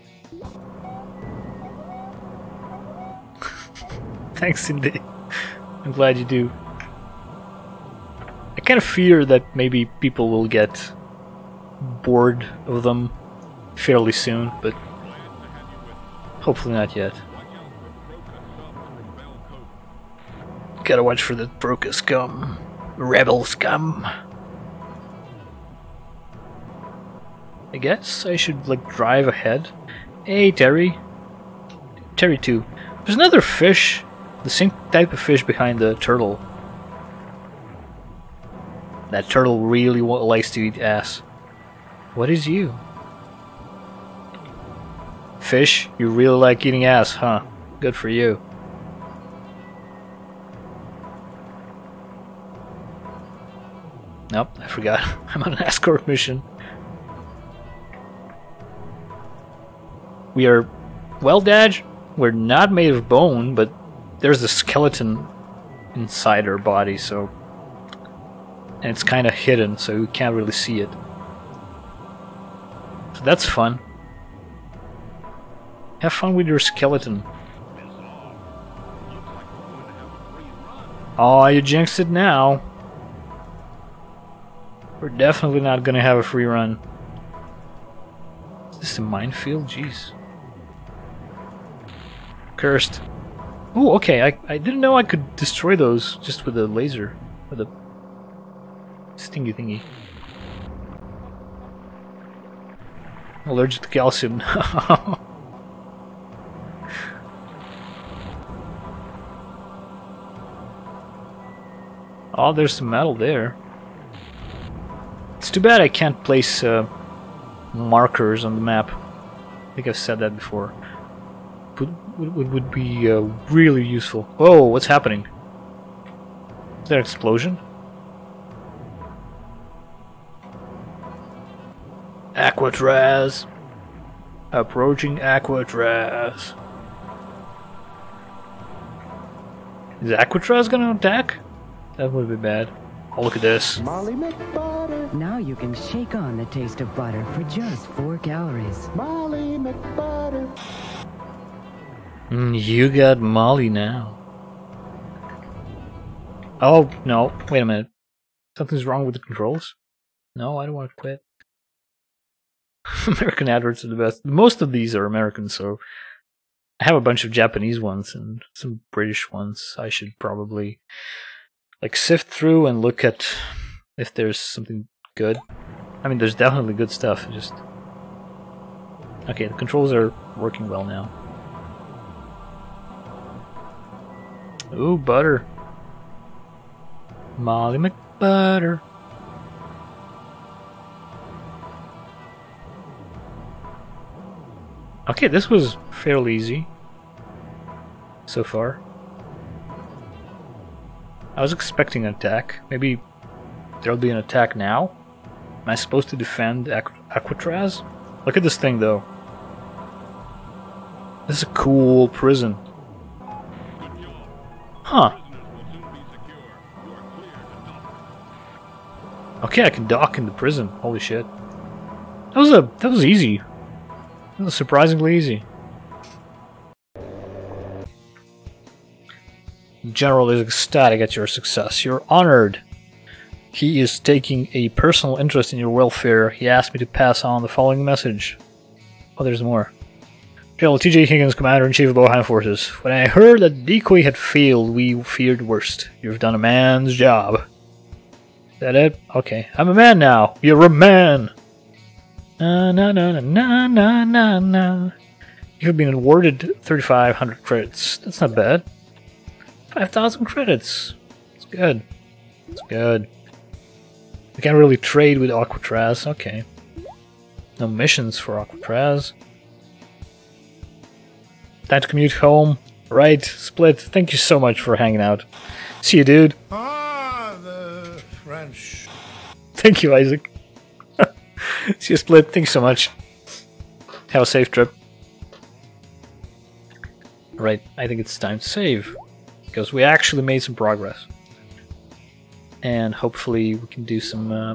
Thanks, Cindy. I'm glad you do. I kind of fear that maybe people will get bored of them fairly soon, but hopefully not yet. Gotta watch for the Proca scum. Rebel scum. I guess I should like drive ahead. Hey Terry. Terry two. There's another fish. The same type of fish behind the turtle. That turtle really wa- likes to eat ass. What is you? Fish, you really like eating ass, huh? Good for you. Nope, I forgot. I'm on an escort mission. We are... Well, Dad, we're not made of bone, but there's a skeleton inside our body, so... And it's kind of hidden, so you can't really see it. So that's fun. Have fun with your skeleton. Oh, you jinxed it now. We're definitely not gonna have a free run. Is this a minefield? Jeez. Cursed. Oh, okay. I, I didn't know I could destroy those just with a laser. With a stingy thingy. Allergic to calcium. Oh, there's some metal there. It's too bad I can't place uh, markers on the map. I think I've said that before. Would, would, would be uh, really useful. Whoa, what's happening? Is there an explosion? Aquatraz. Approaching Aquatraz. Is Aquatraz gonna attack? That would be bad. Oh, look at this. Molly McButter. Now you can shake on the taste of butter for just four calories. Molly McButter. Mm, you got Molly now. Oh, no. Wait a minute. Something's wrong with the controls? No, I don't want to quit. American adverts are the best. Most of these are American, so I have a bunch of Japanese ones and some British ones. I should probably like sift through and look at if there's something good. I mean, there's definitely good stuff. Just okay. The controls are working well now. Ooh, butter. Molly McButter. Okay, this was fairly easy so far. I was expecting an attack. Maybe there'll be an attack now? Am I supposed to defend Aqu Aquatraz? Look at this thing, though. This is a cool prison. Huh. Okay, I can dock in the prison. Holy shit. That was a that was easy. That was surprisingly easy. The general is ecstatic at your success. You're honored. He is taking a personal interest in your welfare. He asked me to pass on the following message. Oh, there's more. General T J Higgins, Commander-in-Chief of Bohan Forces. When I heard that decoy had failed, we feared the worst. You've done a man's job. Is that it? Okay. I'm a man now. You're a man. Na na na na na na na. You've been awarded thirty-five hundred credits. That's not bad. five thousand credits. That's good. That's good. We can't really trade with Aquatraz. Okay. No missions for Aquatraz. Time to commute home. Right, Split. Thank you so much for hanging out. See you, dude. Ah, the French. Thank you, Isaac. See you, Split. Thanks so much. Have a safe trip. Right, I think it's time to save. Because we actually made some progress. And hopefully we can do some... Uh,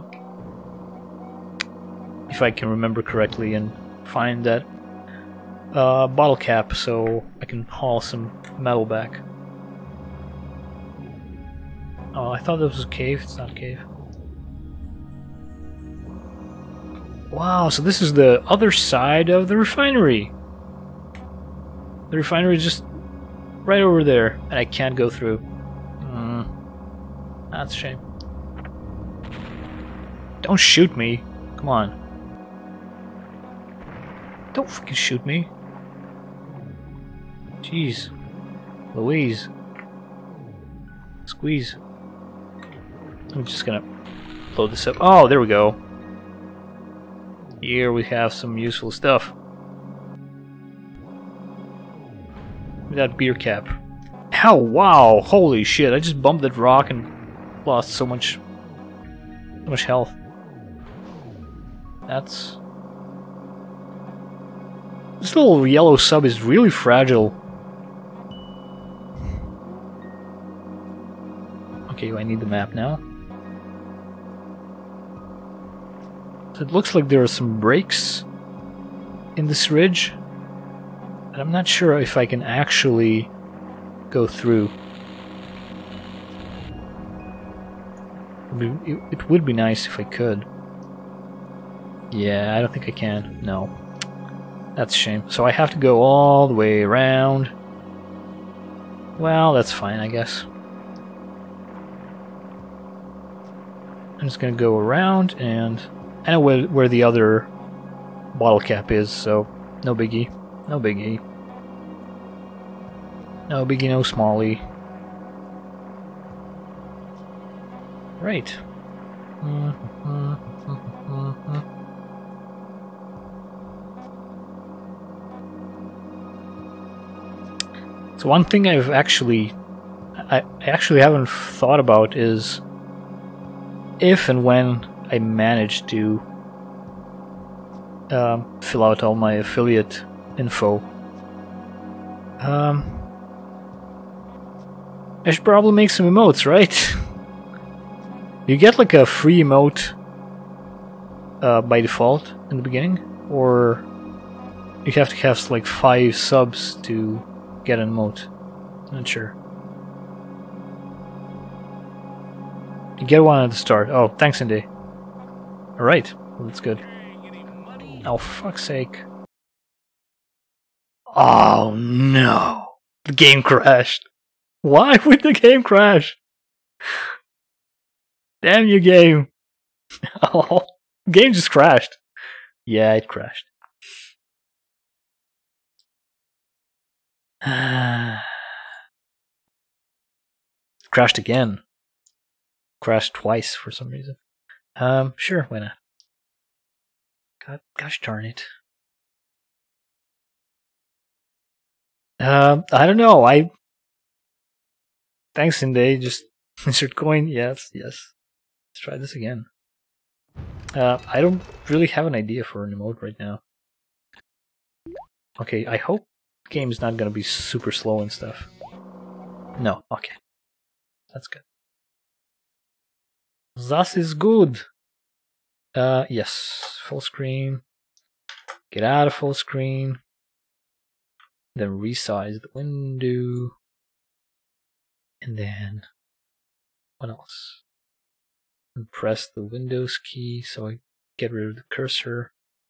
if I can remember correctly, and find that uh, bottle cap so I can haul some metal back. Oh, I thought this was a cave. It's not a cave. Wow, so this is the other side of the refinery. The refinery is just right over there, and I can't go through. Mm, that's a shame. Don't shoot me. Come on. Don't fucking shoot me. Jeez. Louise. Squeeze. I'm just gonna load this up. Oh, there we go. Here we have some useful stuff. That beer cap. Ow, wow, holy shit, I just bumped that rock and lost so much so much health. That's... This little yellow sub is really fragile. Okay, I need the map now. So it looks like there are some breaks in this ridge, but I'm not sure if I can actually go through. It would be nice if I could. Yeah, I don't think I can. No. That's a shame. So I have to go all the way around. Well, that's fine, I guess. I'm just gonna go around, and I know where, where the other bottle cap is, so no biggie. No biggie. No biggie, no smallie. Right. So one thing I've actually I, I actually haven't thought about is if and when I manage to um, fill out all my affiliate info. Um, I should probably make some emotes, right? You get like a free emote uh, by default in the beginning, or you have to have like five subs to get an emote. Not sure. You get one at the start. Oh, thanks, Indy. Alright, well, that's good. Oh, fuck's sake. Oh no! The game crashed. Why would the game crash? Damn you, game! Oh, the game just crashed. Yeah, it crashed. Crashed again. Crashed twice for some reason. Um, sure, why not? God, gosh darn it. Um, I don't know. I. Thanks, Inday. Just insert coin. Yes, yes. Let's try this again. Uh, I don't really have an idea for an emote right now. Okay, I hope the game's not gonna be super slow and stuff. No, okay. That's good. That is good. Uh, yes, full screen. Get out of full screen. Then resize the window. And then, what else? And press the Windows key so I get rid of the cursor.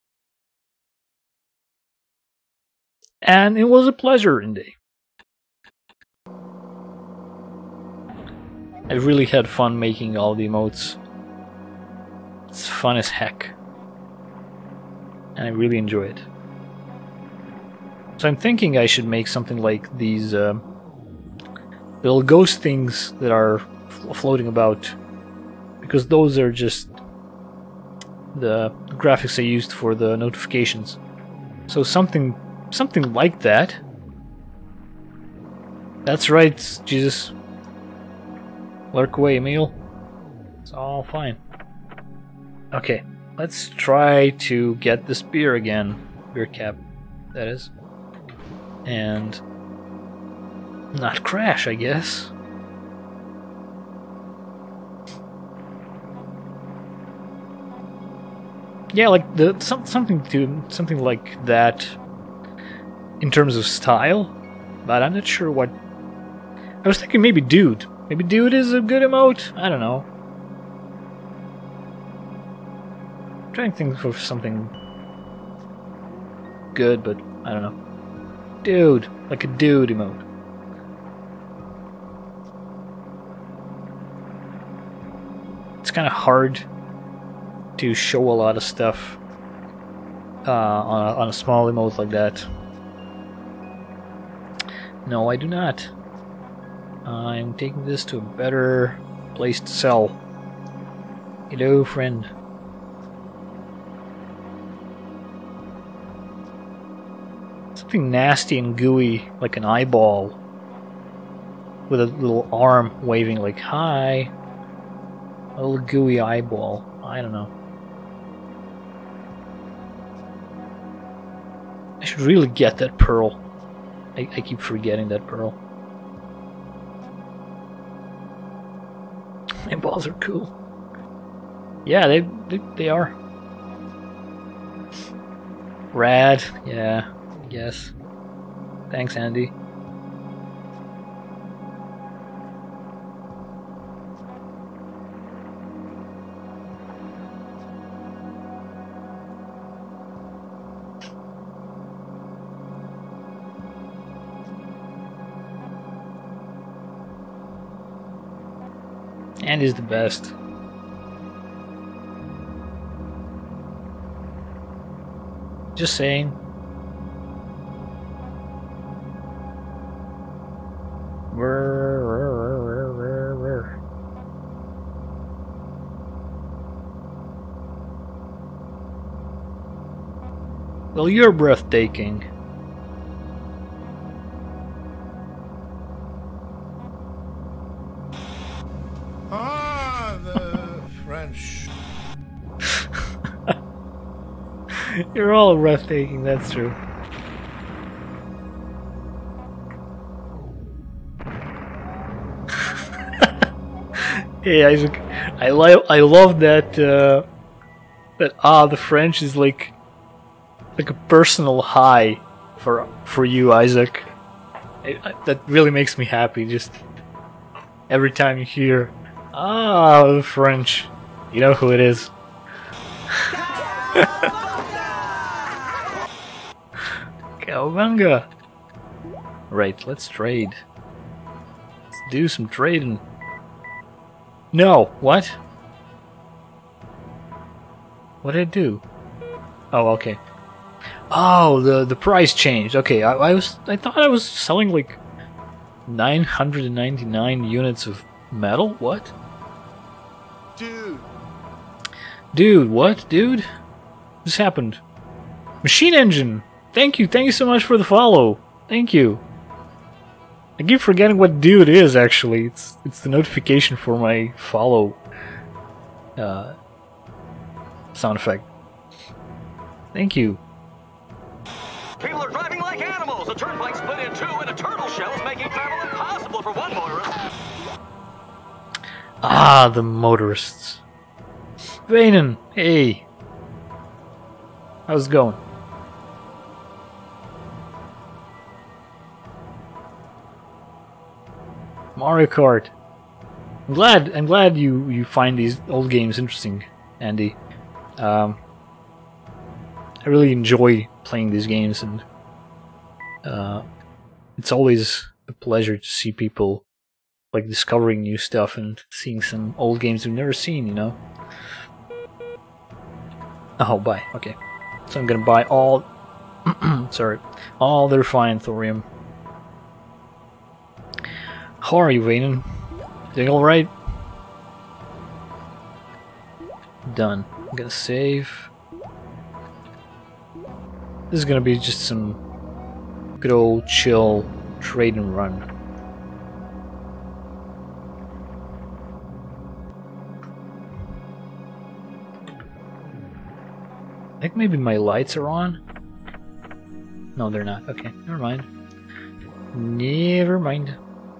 And it was a pleasure, Indy. I really had fun making all the emotes. It's fun as heck. And I really enjoy it. So I'm thinking I should make something like these uh, little ghost things that are floating about. Because those are just the graphics I used for the notifications. So something something like that. That's right, Jesus. Lurk away, Emil. It's all fine. Okay, let's try to get this beer again. Beer cap, that is. And not crash, I guess. Yeah, like the some, something to something like that in terms of style, but I'm not sure what. I was thinking maybe Dude. Maybe Dude is a good emote? I don't know. I'm trying to think of something good, but I don't know. Dude. Like a dude emote. It's kind of hard to show a lot of stuff uh, on, a, on a small emote like that. No, I do not. I'm taking this to a better place to sell. Hello, friend. Something nasty and gooey, like an eyeball, with a little arm waving like, hi. A little gooey eyeball. I don't know. I should really get that pearl. I, I keep forgetting that pearl. Eyeballs are cool. Yeah, they, they, they are. Rad, yeah, yes. Thanks, Andy. Andy's the best. Just saying. Well, you're breathtaking. Ah, the French. You're all breathtaking, that's true. Hey Isaac, I like I love that uh, that ah the French is like like a personal high for for you, Isaac. I, I, that really makes me happy. Just every time you hear ah the French, you know who it is. Cowabunga! Right, let's trade. Let's do some trading. No, what? What did I do? Oh, okay. Oh, the the price changed. Okay, I, I was I thought I was selling like nine hundred ninety-nine units of metal. What? Dude. Dude, what, dude? This happened. Machine Engine. Thank you, thank you so much for the follow. Thank you. I keep forgetting what dude is actually. It's it's the notification for my follow uh, sound effect. Thank you. People are driving like animals. The turnpike split in two, and a turtle shell is making travel impossible for one motorist. Ah, the motorists. Vanen, hey. How's it going? Mario Kart. I'm glad. I'm glad you you find these old games interesting, Andy. Um, I really enjoy playing these games, and uh, it's always a pleasure to see people like discovering new stuff and seeing some old games we've never seen. You know. Oh, buy. Okay, so I'm gonna buy all. sorry, all their fine thorium. How are you, Vanen? Doing alright? Done. I'm gonna save. This is gonna be just some good old chill trade and run. I think maybe my lights are on. No, they're not. Okay, never mind. Never mind.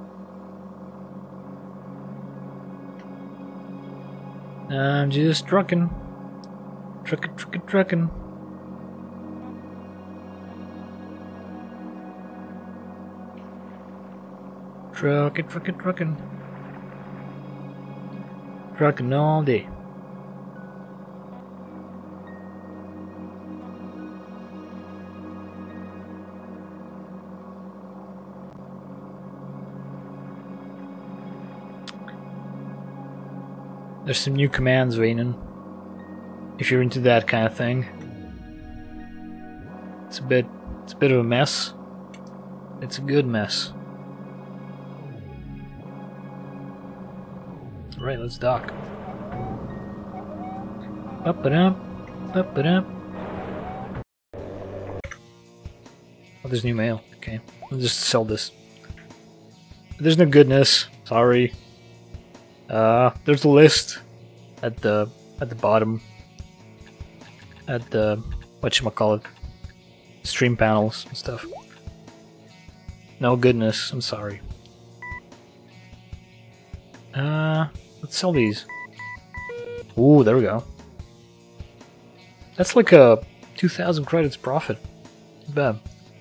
I'm just trucking. Trucking, trucking, trucking. Trucking, trucking, trucking. Trucking all day. There's some new commands, Vanen. if you're into that kind of thing. It's a bit, it's a bit of a mess. It's a good mess. Right, let's dock. Up and up, up and up. Oh, there's new mail. Okay, I'll just sell this. There's no goodness. Sorry. Uh, there's a list at the at the bottom. At the whatchamacallit, stream panels and stuff. No goodness. I'm sorry. Uh, let's sell these. Ooh, there we go. That's like a two thousand credits profit. Not bad.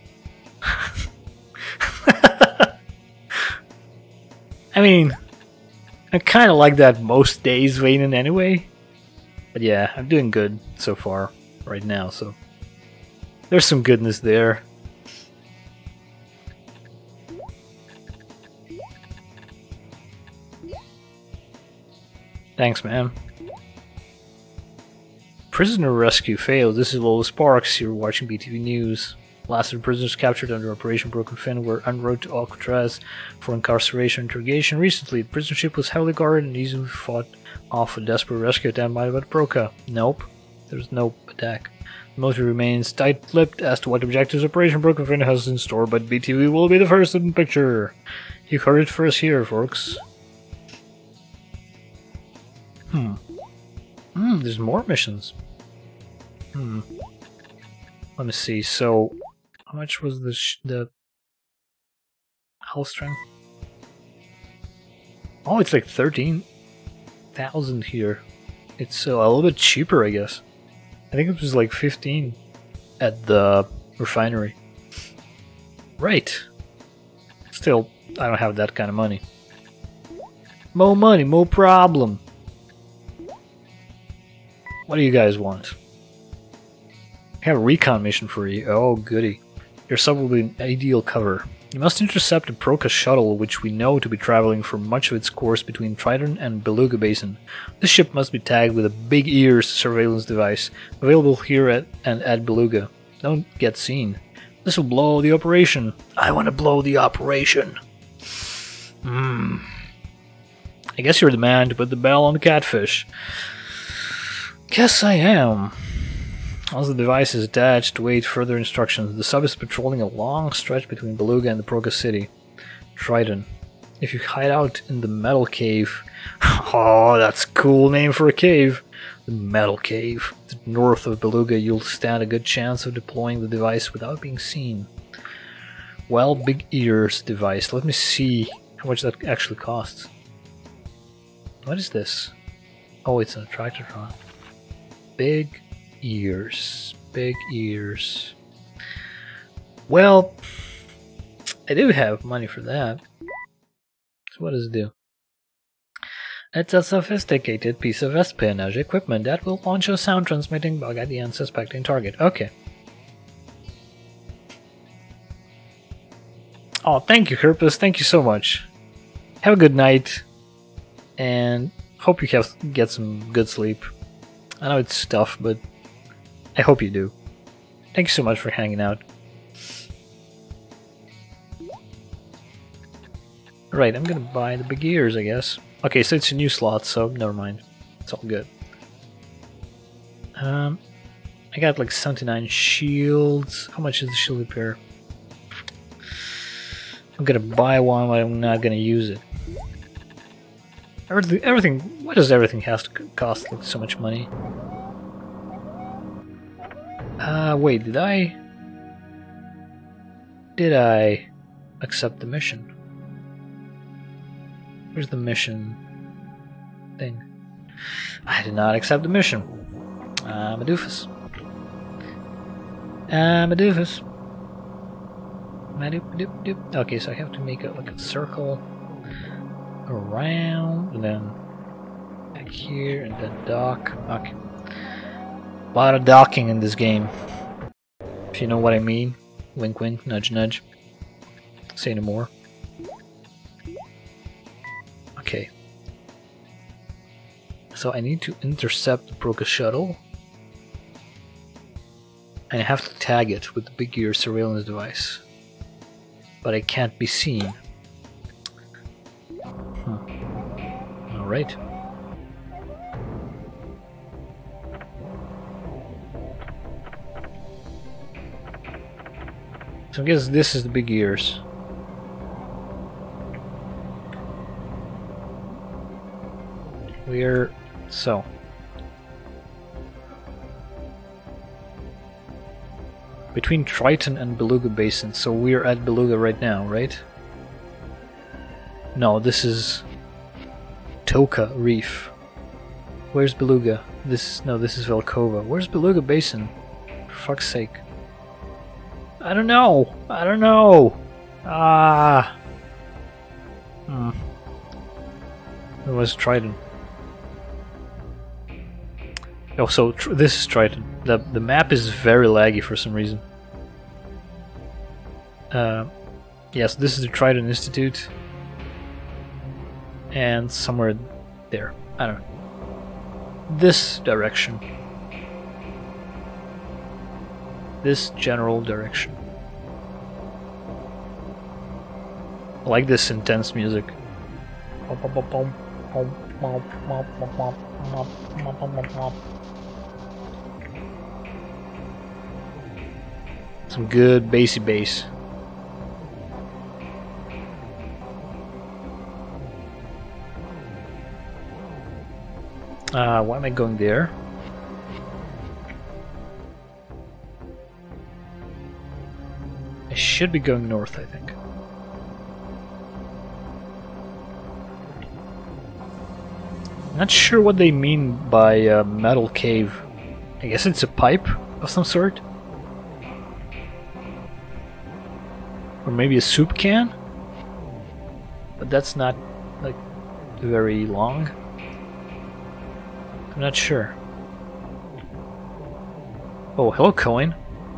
I mean, I kind of like that most days, Vaden, anyway. But yeah, I'm doing good so far right now, so there's some goodness there. Thanks, man. Prisoner rescue failed. This is Lola Sparks. You're watching B T V News. Last of the prisoners captured under Operation Broken Fin were en route to Alcatraz for incarceration and interrogation. Recently, the prison ship was heavily guarded and easily fought off a desperate rescue attempt by the Broca. Nope. There's no attack. The military remains tight-lipped as to what objectives Operation Broken Fin has in store, but B T V will be the first in the picture. You heard it first here, folks. Hmm. Hmm, there's more missions. Hmm. Let me see. So, how much was the sh the health strength? Oh, it's like thirteen thousand here. It's uh, a little bit cheaper, I guess. I think it was like fifteen at the refinery. Right. Still, I don't have that kind of money. More money, more problem. What do you guys want? I have a recon mission for you. Oh, goody. Your sub will be an ideal cover. You must intercept a Broca shuttle, which we know to be traveling for much of its course between Triton and Beluga Basin. This ship must be tagged with a Big Ears surveillance device, available here at and at Beluga. Don't get seen. This will blow the operation. I want to blow the operation. Hmm. I guess you're the man to put the bell on the catfish. Guess I am. Once the device is attached, wait further instructions. The sub is patrolling a long stretch between Beluga and the Broca city. Triton. If you hide out in the Metal Cave... Oh, that's a cool name for a cave. The Metal Cave. To the north of Beluga, you'll stand a good chance of deploying the device without being seen. Well, Big Ears device. Let me see how much that actually costs. What is this? Oh, it's an Attractotron. Big Ears. Big Ears. Well, I do have money for that. So what does it do? It's a sophisticated piece of espionage equipment that will launch a sound transmitting bug at the unsuspecting target. Okay. Oh, thank you, Kirpus. Thank you so much. Have a good night. And hope you have get some good sleep. I know it's tough, but I hope you do. Thank you so much for hanging out. Right, I'm gonna buy the Big Ears, I guess. Okay, so it's a new slot, so never mind. It's all good. Um, I got like seventy-nine shields. How much is the shield repair? I'm gonna buy one, but I'm not gonna use it. Everything, everything. Why does everything have to cost like so much money? Uh, wait, did I... Did I accept the mission? Where's the mission thing? I did not accept the mission. I'm a doofus. I'm a doofus. Okay, so I have to make a, like a circle around, and then back here, and then dock. Okay. A lot of docking in this game. If you know what I mean. Wink wink, nudge nudge. Say no more. Okay. So I need to intercept the Broca shuttle. and I have to tag it with the big ear surveillance device. But I can't be seen. Hmm. Alright. So I guess this is the big ears. We're so. Between Triton and Beluga Basin, so we're at Beluga right now, right? No, this is Toka Reef. Where's Beluga? This no, this is Velkova. Where's Beluga Basin? For fuck's sake. I don't know. I don't know. Ah. Hmm. It was Triton. Oh, so tr this is Triton. The the map is very laggy for some reason. Uh, yes, this is the Triton Institute, and somewhere there. I don't know. This direction. This general direction. I like this intense music. Some good bassy bass. Uh, why am I going there? I should be going north, I think. Not sure what they mean by uh, metal cave. I guess it's a pipe of some sort? Or maybe a soup can? But that's not, like, very long. I'm not sure. Oh, hello coin.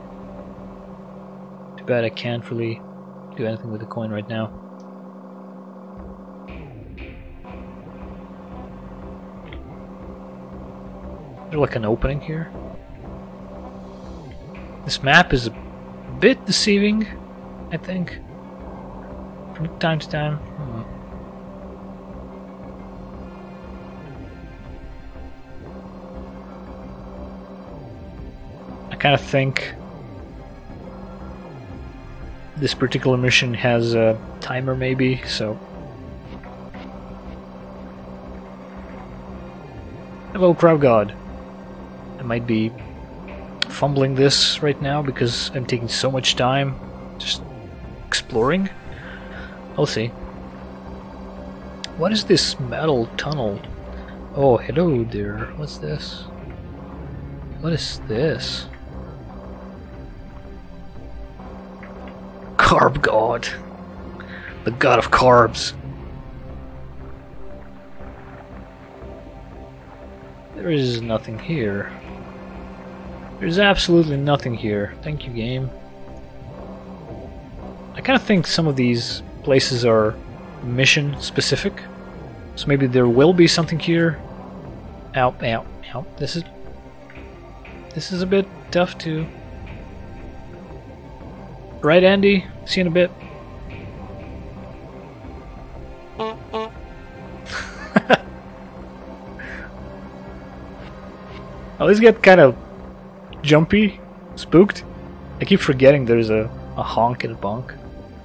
Too bad I can't really do anything with the coin right now. Is there like an opening here? This map is a bit deceiving, I think. From time to time. Hmm. I kind of think this particular mission has a timer maybe, so... Hello, Crab God. I might be fumbling this right now because I'm taking so much time just exploring. I'll see. What is this metal tunnel? Oh, hello there. What's this? What is this? Carb God. The god of carbs. There is nothing here. There's absolutely nothing here. Thank you, game. I kind of think some of these places are mission specific. So maybe there will be something here. Ow, ow, ow. This is... This is a bit tough to... Right, Andy? See you in a bit. I always get kind of jumpy, spooked. I keep forgetting there's a, a honk and a bonk.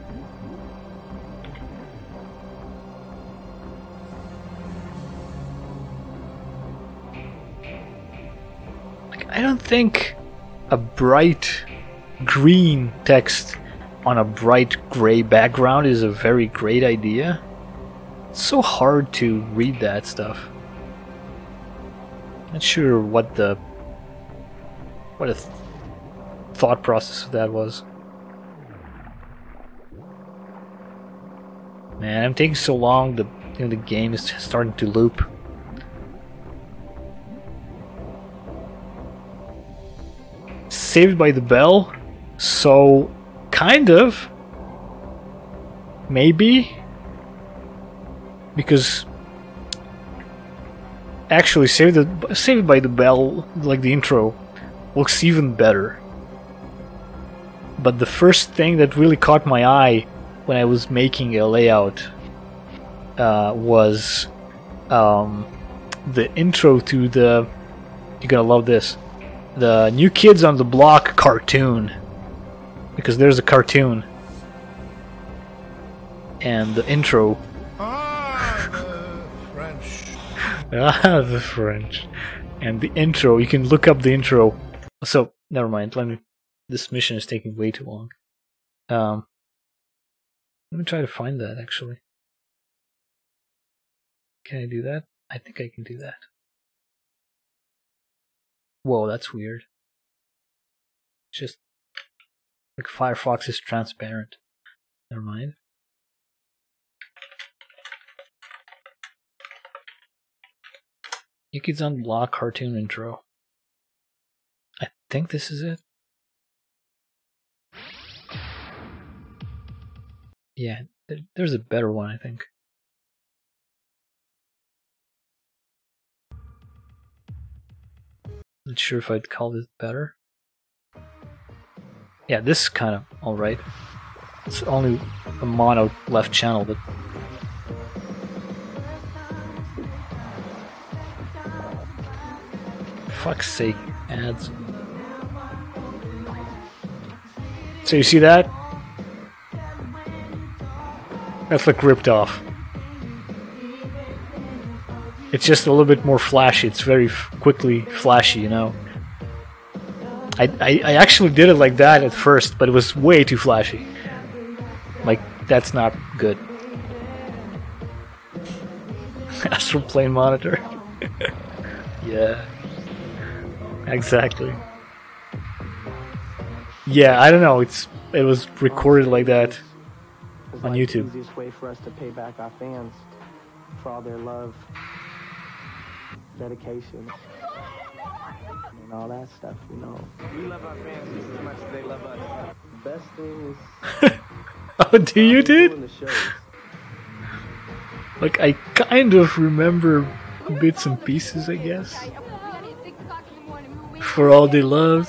Like, I don't think a bright green text on a bright gray background is a very great idea. It's so hard to read that stuff. Not sure what the what a th thought process of that was. Man, I'm taking so long. The you know, the game is starting to loop. Saved by the Bell, so kind of, maybe, because. Actually, Saved, the, Saved by the Bell, like the intro, looks even better but the first thing that really caught my eye when I was making a layout uh, was um, the intro to the, you're gonna love this, the New Kids on the Block cartoon, because there's a cartoon, and the intro. Ah, the French. Ah, the French. And the intro, you can look up the intro. So, never mind, let me, this mission is taking way too long. Um, let me try to find that, actually. Can I do that? I think I can do that. Whoa, that's weird. Just, like Firefox is transparent. Never mind. New Kids on the Block cartoon intro. I think this is it. Yeah, there's a better one, I think. Not sure if I'd call this better. Yeah, this is kind of alright. It's only a mono left channel, but fuck's sake, ads. So you see that? That's like ripped off. It's just a little bit more flashy. It's very f quickly flashy, you know. I, I I actually did it like that at first, but it was way too flashy. Like, that's not good. Astral plane monitor. Yeah. Exactly. Yeah, I don't know. It's it was recorded like that on YouTube. It's the easiest way for us to pay back our fans for all their love, dedication, and all that stuff, you know. We love our fans just as much as they love us. The best thing is... Oh, do you, dude? Like, I kind of remember bits and pieces, I guess. For all they love.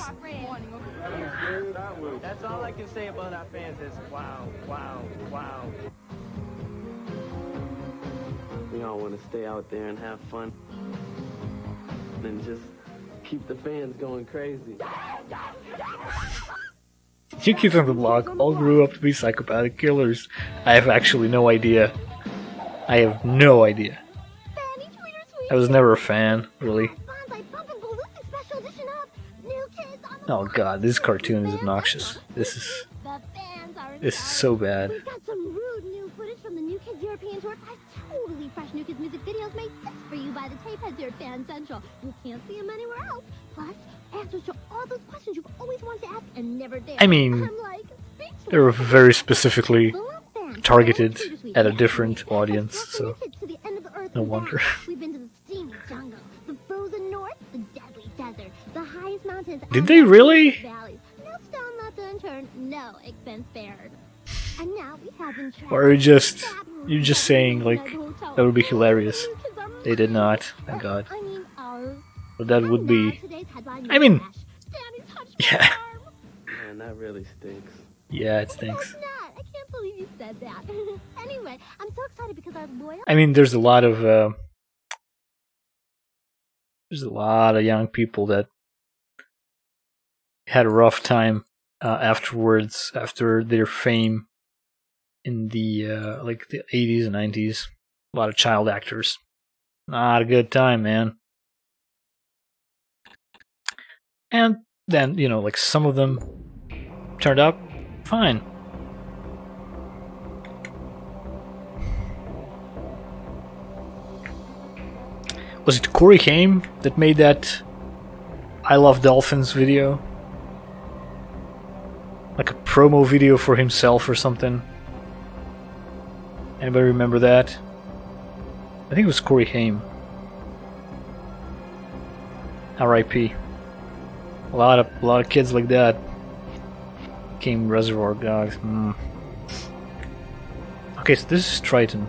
That's all I can say about our fans is wow, wow, wow. We all want to stay out there and have fun. And just keep the fans going crazy. New Kids on the Block all grew up to be psychopathic killers. I have actually no idea. I have no idea. I was never a fan, really. Oh god, this cartoon is obnoxious. This is... This is so bad. We've got some rude new footage from the New Kids European Tour. Five totally fresh New Kids music videos made just for you by the tape heads here at Fan Central. You can't see them anywhere else. Plus, answers to all those questions you've always wanted to ask and never dared. I mean, like, they were very specifically targeted at a different audience, so no wonder. We've been to the steamy jungle, the frozen north, the deadly desert, the highest mountains. Did they really? Valleys. No stone left unturned, no expense spared. And now we have been Or are you just you're just saying like that would be hilarious? They did not, thank God. But that would be. I mean, yeah. Man, that really stinks. Yeah, it stinks. I can't believe you said that. Anyway, I'm so excited because our loyal. I mean, there's a lot of uh, there's a lot of young people that had a rough time uh, afterwards, after their fame in the uh, like the eighties and nineties. A lot of child actors. Not a good time, man. And then, you know, like some of them turned out fine. Was it Corey Haim that made that I Love Dolphins video? Like a promo video for himself or something? Anybody remember that? I think it was Corey Haim. R I P A lot of a lot of kids like that became Reservoir Dogs. Mm. Okay, so this is Triton,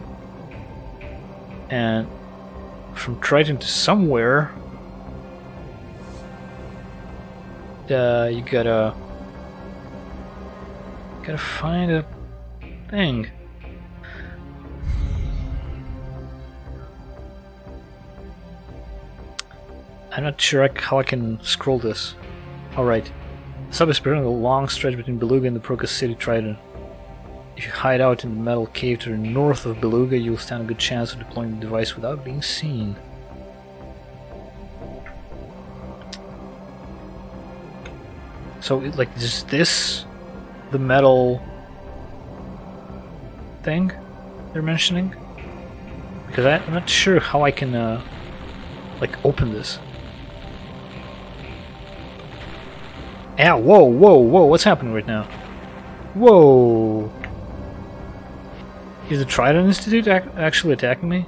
and from Triton to somewhere, uh, you gotta Gotta find a thing. I'm not sure how I can scroll this. Alright. The sub is spread on a long stretch between Beluga and the Procus City Trident. If you hide out in the metal cave to the north of Beluga, you'll stand a good chance of deploying the device without being seen. So, it, like, is this the metal thing they're mentioning? Because I, I'm not sure how I can, uh, like, open this. Ow, whoa, whoa, whoa, what's happening right now? Whoa! Is the Trident Institute ac actually attacking me?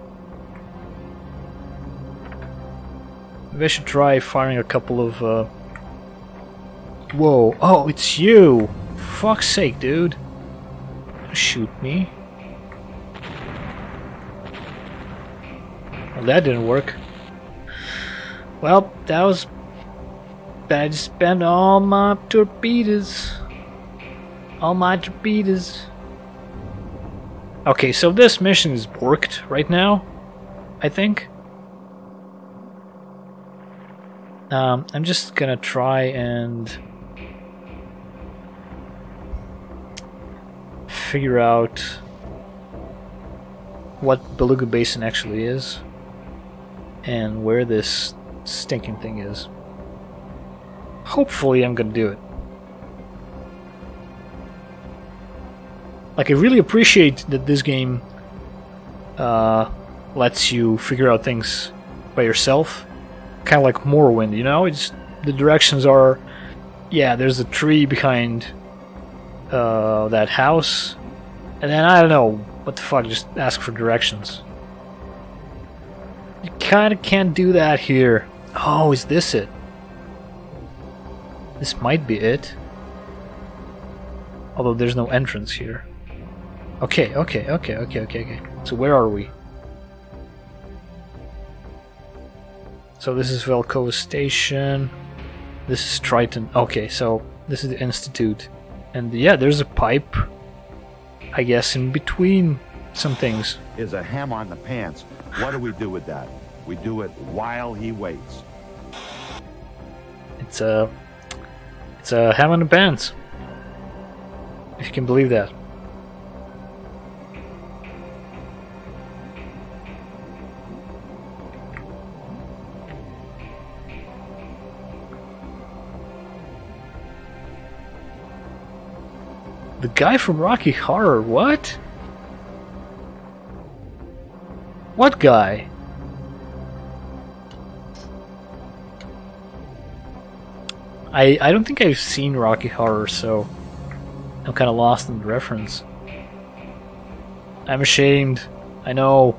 Maybe I should try firing a couple of, uh... Whoa, oh, it's you! Fuck's sake, dude. Don't shoot me. Well, that didn't work. Well, that was bad. I just spent all my torpedoes. All my torpedoes. Okay, so this mission is worked right now, I think. Um, I'm just gonna try and figure out what Beluga Basin actually is and where this stinking thing is. Hopefully I'm gonna do it. Like, I really appreciate that this game uh, lets you figure out things by yourself. Kind of like Morrowind, you know? It's, the directions are... Yeah, there's a tree behind uh, that house. And then, I don't know, what the fuck, just ask for directions. You kinda can't do that here. Oh, is this it? This might be it. Although there's no entrance here. Okay, okay, okay, okay, okay, okay. So where are we? So this is Velcova Station. This is Triton. Okay, so this is the Institute. And yeah, there's a pipe, I guess, in between some things. Is a hem on the pants. What do we do with that? We do it while he waits. It's a... It's a ham on the pants. If you can believe that. The guy from Rocky Horror, what? What guy? I I don't think I've seen Rocky Horror, so I'm kind of lost in the reference. I'm ashamed. I know.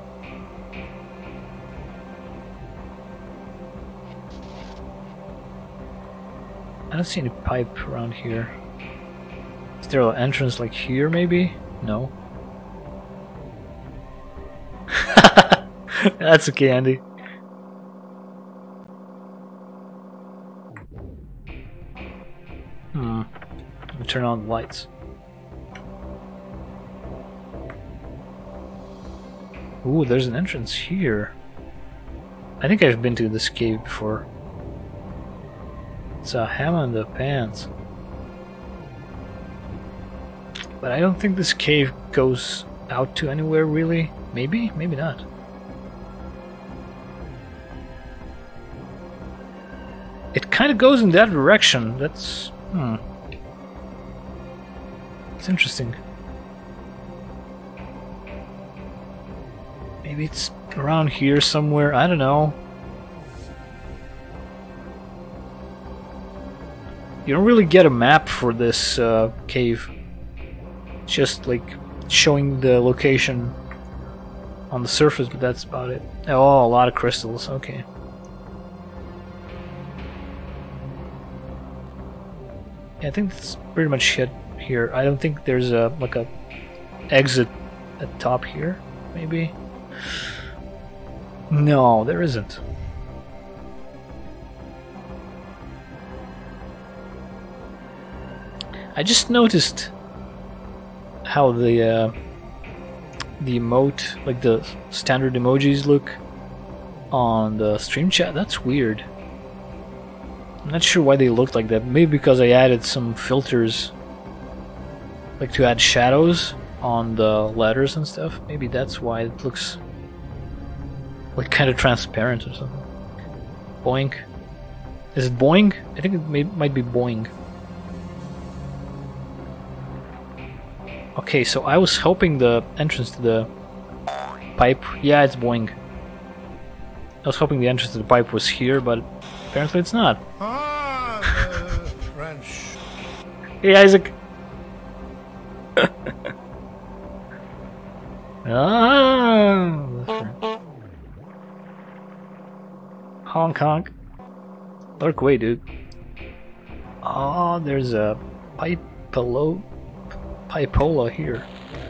I don't see any pipe around here. Is there an entrance like here, maybe? No. That's okay, Andy. Hmm. Let me turn on the lights. Ooh, there's an entrance here. I think I've been to this cave before. It's a ham on the pants. But I don't think this cave goes out to anywhere, really. Maybe? Maybe not. It kind of goes in that direction. That's... Hmm. It's interesting. Maybe it's around here somewhere. I don't know. You don't really get a map for this uh, cave. It's just like showing the location on the surface, but that's about it. Oh, a lot of crystals. Okay. Yeah, I think that's pretty much it here. I don't think there's a like a exit at the top here. Maybe. No, there isn't. I just noticed how the uh, the emote, like the standard emojis, look on the stream chat. That's weird. I'm not sure why they look like that. Maybe because I added some filters, like to add shadows on the letters and stuff. Maybe that's why it looks like kind of transparent or something. Boing. Is it boing? I think it may, might be boing. Okay, so I was hoping the entrance to the pipe... Yeah, it's boing. I was hoping the entrance to the pipe was here, but apparently it's not. Ah, the French. Hey, Isaac! Ah, the French. Honk honk. Dark way, dude. Oh, there's a pipe below. Pipola here.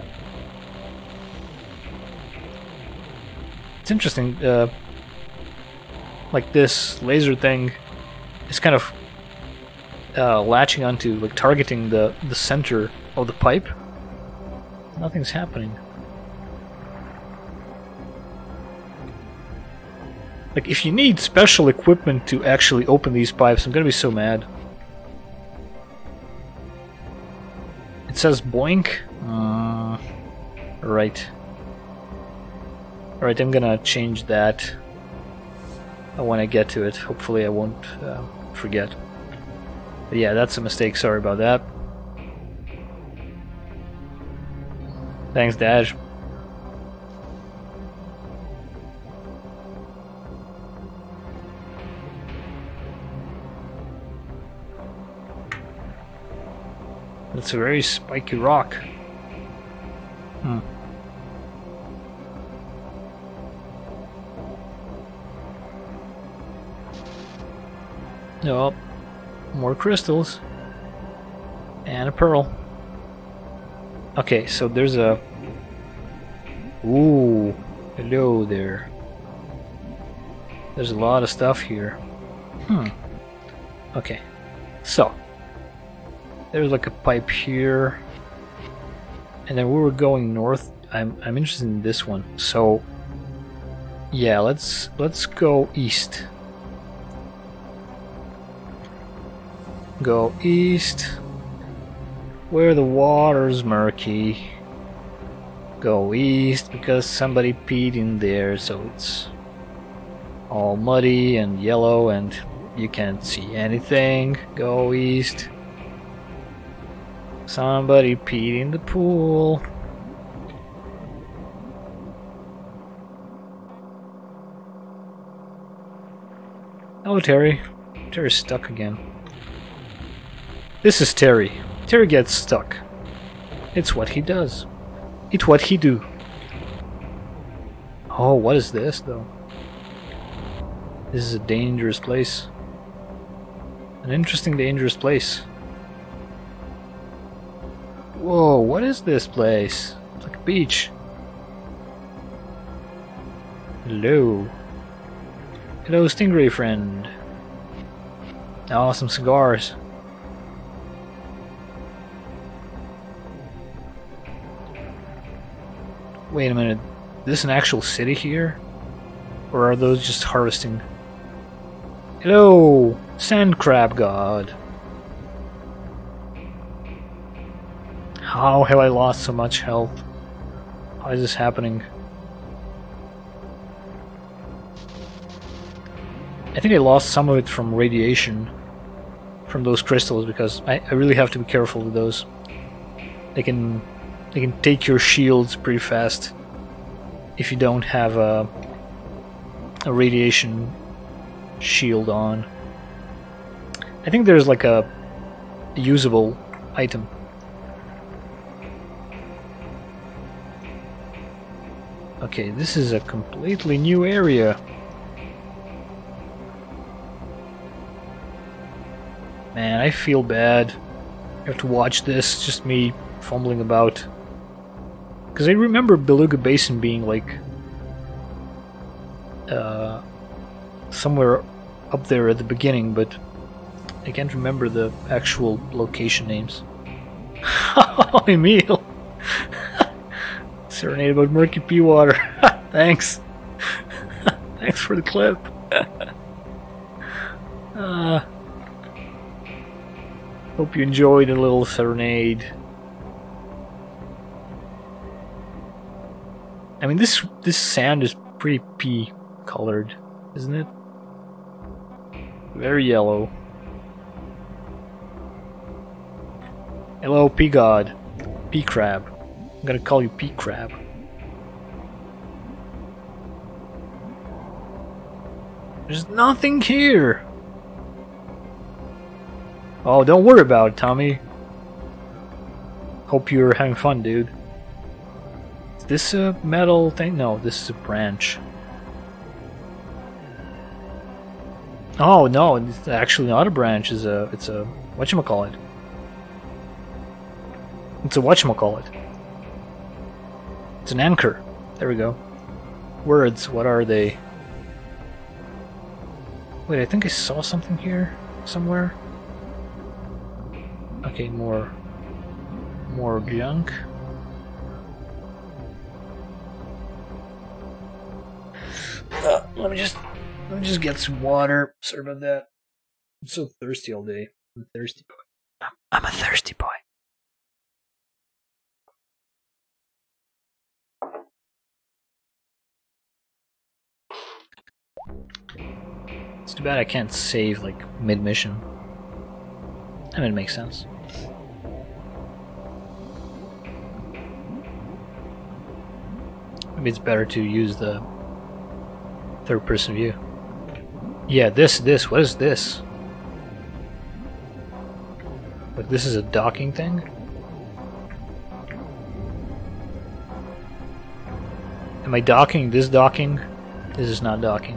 It's interesting, uh, like this laser thing is kind of uh, latching onto, like targeting the, the center of the pipe. Nothing's happening. Like, if you need special equipment to actually open these pipes, I'm gonna be so mad. It says boink. Uh, right. Alright, I'm gonna change that when I get to it. Hopefully I won't uh, forget. But yeah, that's a mistake. Sorry about that. Thanks, Dash. That's a very spiky rock. Hmm. Oh, more crystals. And a pearl. Okay, so there's a... Ooh, hello there. There's a lot of stuff here. Hmm. Okay, so... There's like a pipe here, and then we were going north. I'm I'm interested in this one. So yeah, let's let's go east. Go east, where the water's murky. Go east because somebody peed in there, so it's all muddy and yellow, and you can't see anything. Go east. Somebody peed in the pool. Oh, Terry. Terry's stuck again. This is Terry. Terry gets stuck. It's what he does. It's what he do. Oh, what is this, though? This is a dangerous place. An interesting, dangerous place. Whoa, what is this place? It's like a beach. Hello. Hello, Stingray friend. Oh, some cigars. Wait a minute. Is this an actual city here? Or are those just harvesting? Hello, Sand Crab God. How have I lost so much health? How is this happening? I think I lost some of it from radiation from those crystals, because I, I really have to be careful with those. They can they can take your shields pretty fast if you don't have a a radiation shield on. I think there's like a, a usable item. Okay, this is a completely new area. Man, I feel bad. I have to watch this, just me fumbling about. Because I remember Beluga Basin being like uh, somewhere up there at the beginning, but I can't remember the actual location names. Oh, Emil! Serenade about murky pea water. Thanks. Thanks for the clip. uh, hope you enjoyed a little serenade. I mean, this this sand is pretty pea colored, isn't it? Very yellow. Hello, pea god. Pea crab. I'm gonna call you pea crab. There's nothing here. Oh, don't worry about it, Tommy. Hope you're having fun, dude. Is this a metal thing? No, this is a branch. Oh no, it's actually not a branch. It's a, it's a whatchamacallit. It's a whatchamacallit. It's an anchor. There we go. Words, what are they? Wait, I think I saw something here somewhere. Okay, more more junk. Uh, let me just let me just get some water. Sorry about that. I'm so thirsty all day. I'm a thirsty boy. I'm a thirsty boy. It's too bad I can't save like mid-mission. I mean, it makes sense. Maybe it's better to use the third-person view. Yeah, this, this, what is this? Like, this is a docking thing? Am I docking this docking? This is not docking.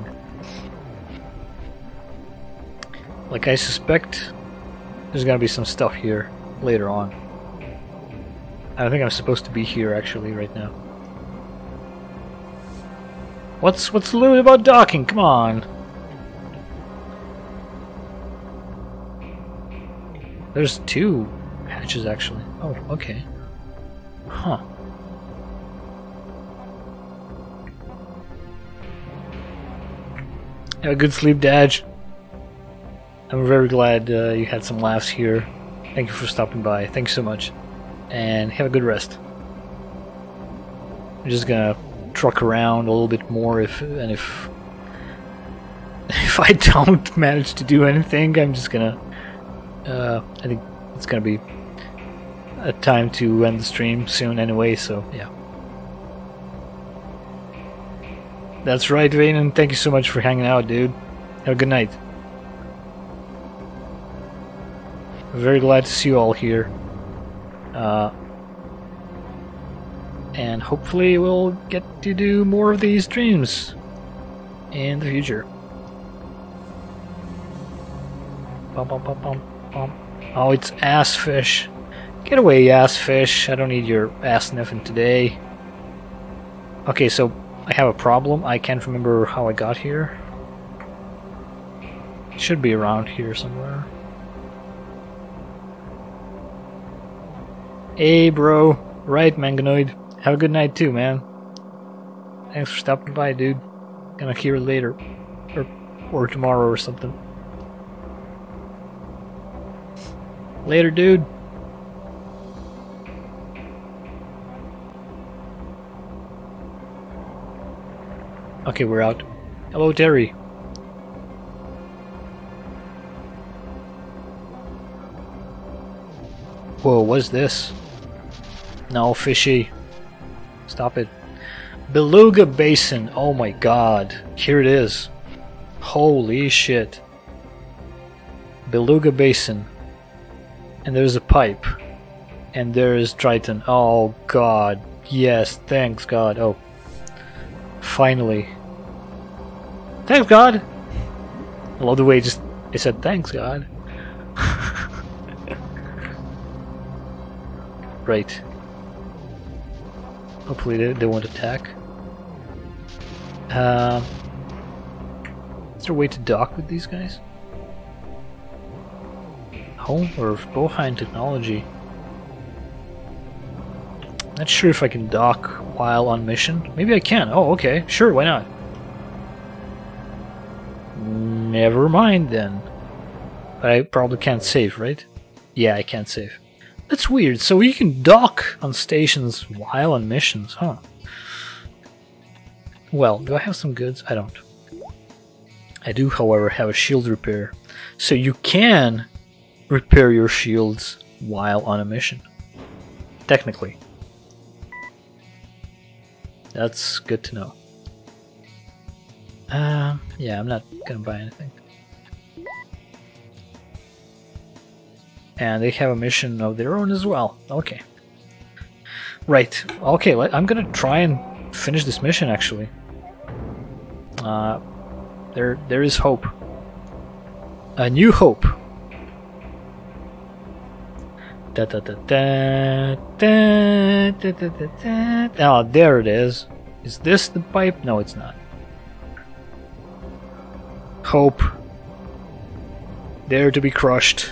Like, I suspect there's gonna be some stuff here later on. I don't think I'm supposed to be here actually right now. What's what's the limit about docking? Come on. There's two hatches actually. Oh, okay. Huh. Have a good sleep, Dad. I'm very glad uh, you had some laughs here. Thank you for stopping by. Thank you so much. And have a good rest. I'm just gonna truck around a little bit more if and if if I don't manage to do anything, I'm just gonna uh, I think it's gonna be a time to end the stream soon anyway, so yeah. That's right, Vaden. Thank you so much for hanging out, dude. Have a good night. I'm very glad to see you all here. Uh, and hopefully we'll get to do more of these streams in the future. Bum, bum, bum, bum, bum. Oh, it's ass fish. Get away, ass fish. I don't need your ass sniffing today. Okay, so I have a problem. I can't remember how I got here. It should be around here somewhere. Hey, bro. Right, Manganoid. Have a good night too, man. Thanks for stopping by, dude. Gonna hear it later. Or, or tomorrow or something. Later, dude. Okay, we're out. Hello, Terry. Whoa, what's this? No, fishy. Stop it. Beluga Basin. Oh my god. Here it is. Holy shit. Beluga Basin. And there's a pipe. And there is Triton. Oh god. Yes, thanks god. Oh. Finally. Thanks God! I love the way it just it said thanks God. Right. Hopefully they, they won't attack. Um, is there a way to dock with these guys? Home or Boheim Technology? Not sure if I can dock while on mission? Maybe I can. Oh, okay. Sure, why not? Never mind then. But I probably can't save, right? Yeah, I can't save. That's weird. So you can dock on stations while on missions, huh? Well, do I have some goods? I don't. I do, however, have a shield repair. So you can repair your shields while on a mission. Technically. That's good to know. Um, yeah, I'm not gonna buy anything. And they have a mission of their own as well. Okay. Right. Okay, let, I'm gonna try and finish this mission, actually. Uh, there, there is hope. A new hope. Da da da da da da da da da. Oh, there it is. Is this the pipe? No, it's not. Hope. There to be crushed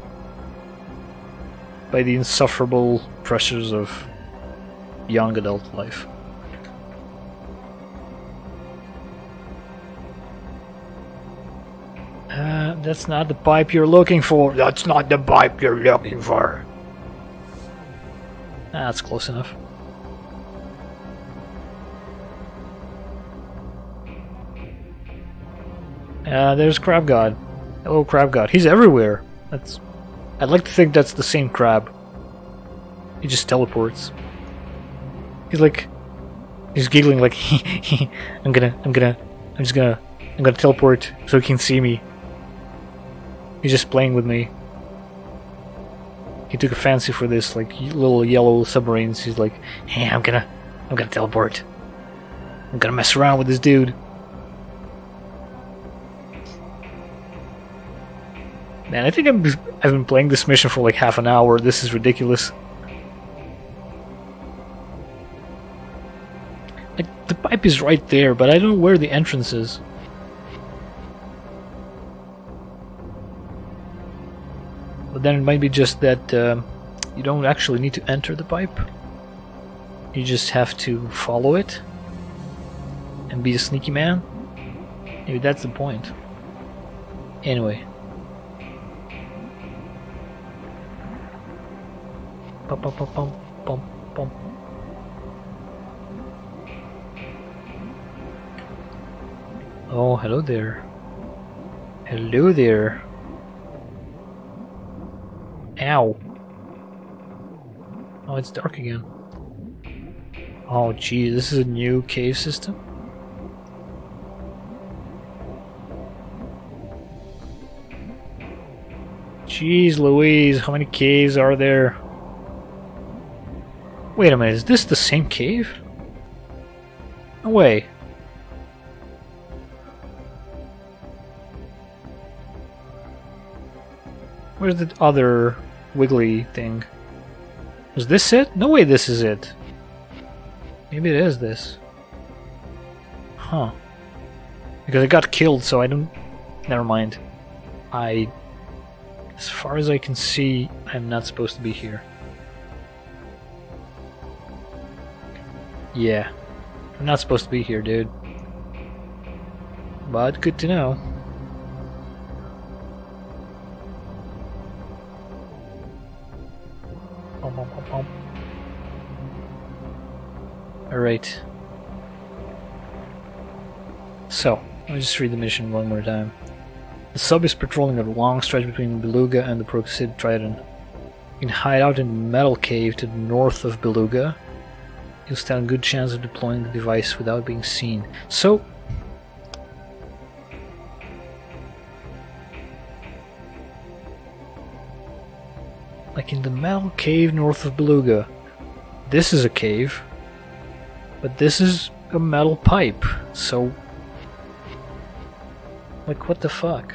by the insufferable pressures of young adult life. Uh, that's not the pipe you're looking for. That's not the pipe you're looking for. Ah, that's close enough. Uh, there's Crab God. Hello, Crab God. He's everywhere. That's. I'd like to think that's the same crab. He just teleports. He's like, he's giggling like, I'm gonna, I'm gonna, I'm just gonna, I'm gonna teleport so he can see me. He's just playing with me. He took a fancy for this, like little yellow submarines. He's like, hey, I'm gonna, I'm gonna teleport. I'm gonna mess around with this dude. Man, I think I'm, I've been playing this mission for like half an hour. This is ridiculous. Like, the pipe is right there, but I don't know where the entrance is. But then it might be just that um, you don't actually need to enter the pipe. You just have to follow it and be a sneaky man. Maybe that's the point. Anyway. Bum, bum, bum, bum, bum, bum. Oh, hello there. Hello there. Ow. Oh, it's dark again. Oh, gee, this is a new cave system? Jeez Louise, how many caves are there? Wait a minute, is this the same cave? No way. Where's the other wiggly thing? Is this it? No way this is it. Maybe it is this. Huh. Because I got killed, so I don't... Never mind. I... As far as I can see, I'm not supposed to be here. Yeah. I'm not supposed to be here, dude. But good to know. Alright. So, let me just read the mission one more time. The sub is patrolling a long stretch between Beluga and the Proxid Triton. You can hide out in the metal cave to the north of Beluga. You'll stand a good chance of deploying the device without being seen. So, like in the metal cave north of Beluga. This is a cave, but this is a metal pipe, so... Like, what the fuck?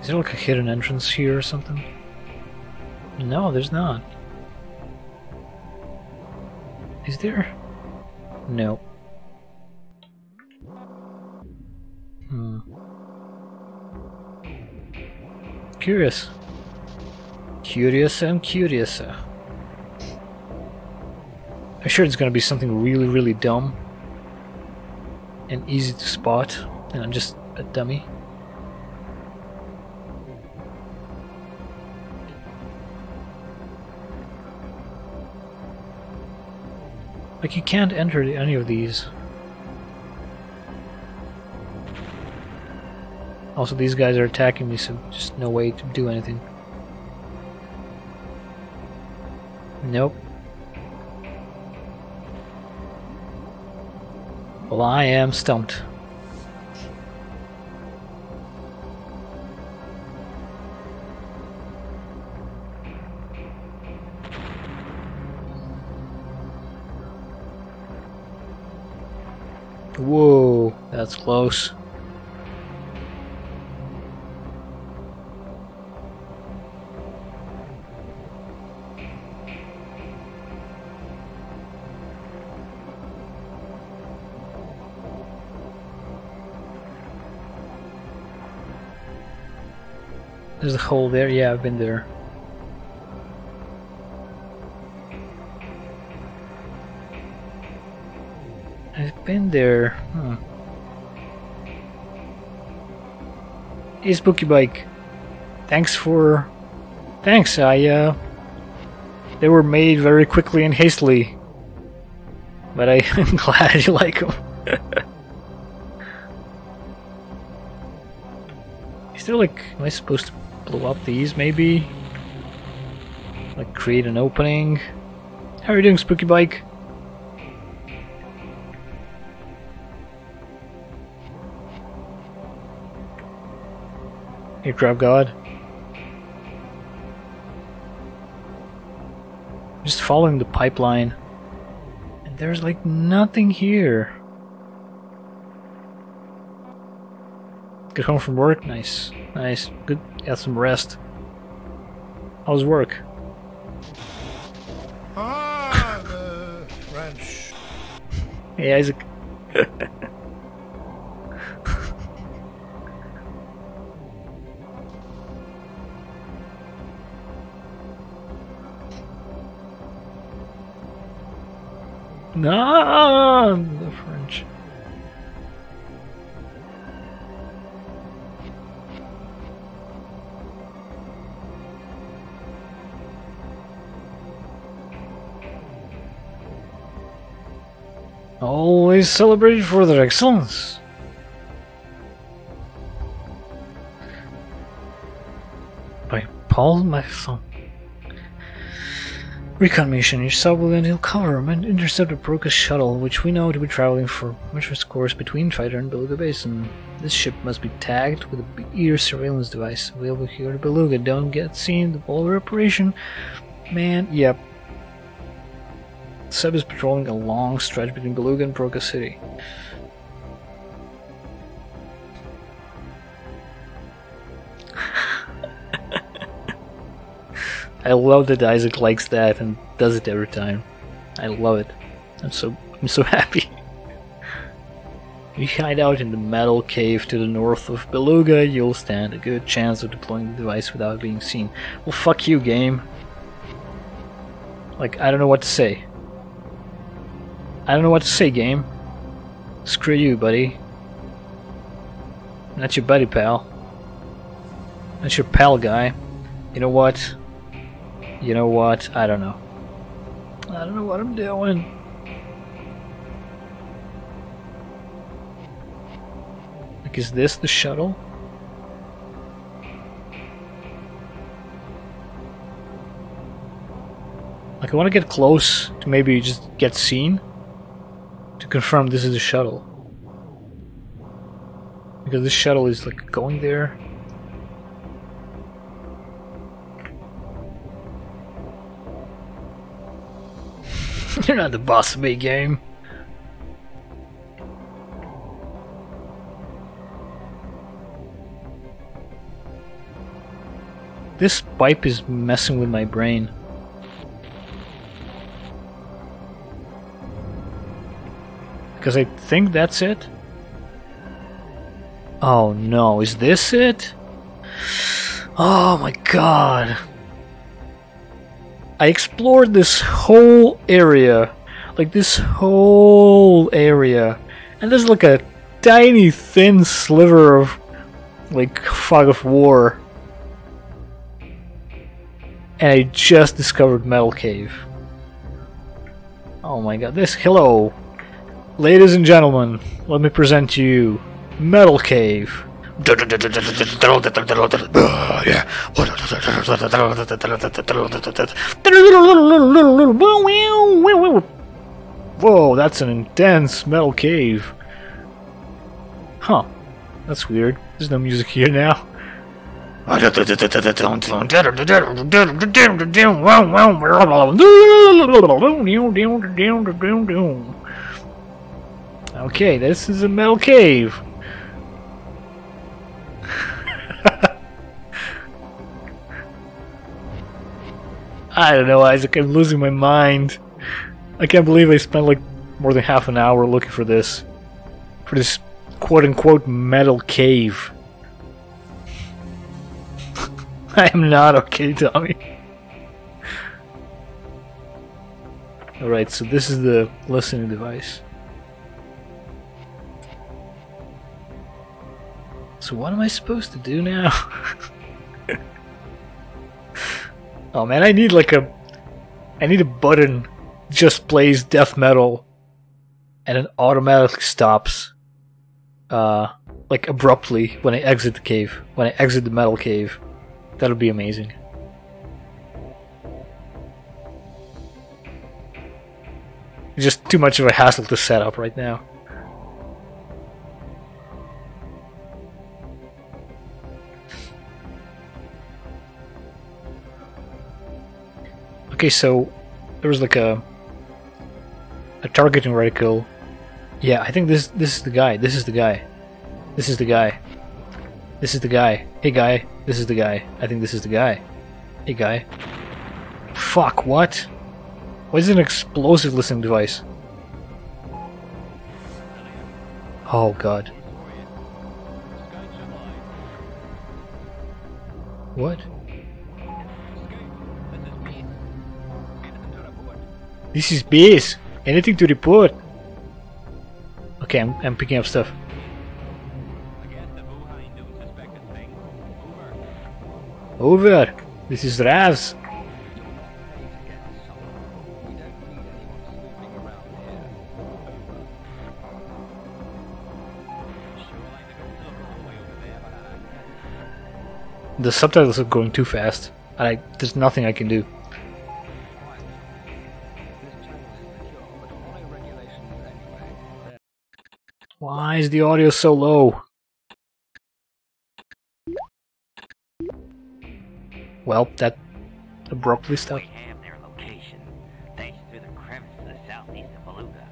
Is there like a hidden entrance here or something? No, there's not. Is there? No. Hmm. Curious. Curious and curious. I'm sure it's gonna be something really, really dumb and easy to spot, and I'm just a dummy. Like, you can't enter any of these. Also, these guys are attacking me, so just no way to do anything. Nope. Well, I am stumped. Whoa, that's close. There's a hole there. Yeah, I've been there. I've been there. Hmm. Hey, Spooky Bike. Thanks for... Thanks, I, uh... They were made very quickly and hastily. But I, I'm glad you like them. Is there like... Am I supposed to blow up these, maybe? Like, create an opening? How are you doing, Spooky Bike? Here, Crab God. Just following the pipeline. And there's like nothing here. Get home from work? Nice. Nice. Good. Got some rest. How's work? Ah, the French. Hey, Isaac. No, the French. Always celebrated for their excellence. By Paul Masson. Recon mission. Your sub will then cover and intercept a Brocas shuttle, which we know to be traveling for Metro's course between Fighter and Beluga Basin. This ship must be tagged with a ear surveillance device available here to Beluga. Don't get seen. The Boulder operation. Man, yep. Sub is patrolling a long stretch between Beluga and Brocas City. I love that Isaac likes that and does it every time. I love it. I'm so I'm so happy. We hide out in the metal cave to the north of Beluga. You'll stand a good chance of deploying the device without being seen. Well, fuck you, game. Like, I don't know what to say. I don't know what to say, game. Screw you, buddy. That's your buddy, pal. That's your pal guy. You know what? You know what? I don't know. I don't know what I'm doing. Like, is this the shuttle? Like, I want to get close to maybe just get seen to confirm this is the shuttle. Because this shuttle is like going there. You're not the boss of me, game. This pipe is messing with my brain. Because I think that's it. Oh no, is this it? Oh my god. I explored this whole area. Like this whole area. And there's like a tiny thin sliver of like fog of war. And I just discovered Metal Cave. Oh my god, this, hello. Ladies and gentlemen, let me present to you Metal Cave. Whoa, that's an intense Metal Cave. Huh, that's weird. There's no music here now. Okay, this is a Metal Cave. I don't know, Isaac, I'm losing my mind. I can't believe I spent like more than half an hour looking for this. For this quote-unquote Metal Cave. I am not okay, Tommy. Alright, so this is the listening device. So what am I supposed to do now? Oh man, I need like a... I need a button that just plays death metal and it automatically stops uh, like abruptly when I exit the cave. When I exit the Metal Cave. That would be amazing. It's just too much of a hassle to set up right now. Okay, so there was like a a targeting reticle. Yeah, I think this this is the guy. This is the guy. This is the guy. This is the guy. Hey guy, this is the guy. I think this is the guy. Hey guy. Fuck, what? What is an explosive listening device? Oh god. What? This is base. Anything to report? Okay, I'm, I'm picking up stuff. Over. This is Ravs. The subtitles are going too fast. I there's nothing I can do. Why is the audio so low? Well, that abruptly stopped. We have their location, thanks to the crevice to the southeast of Beluga.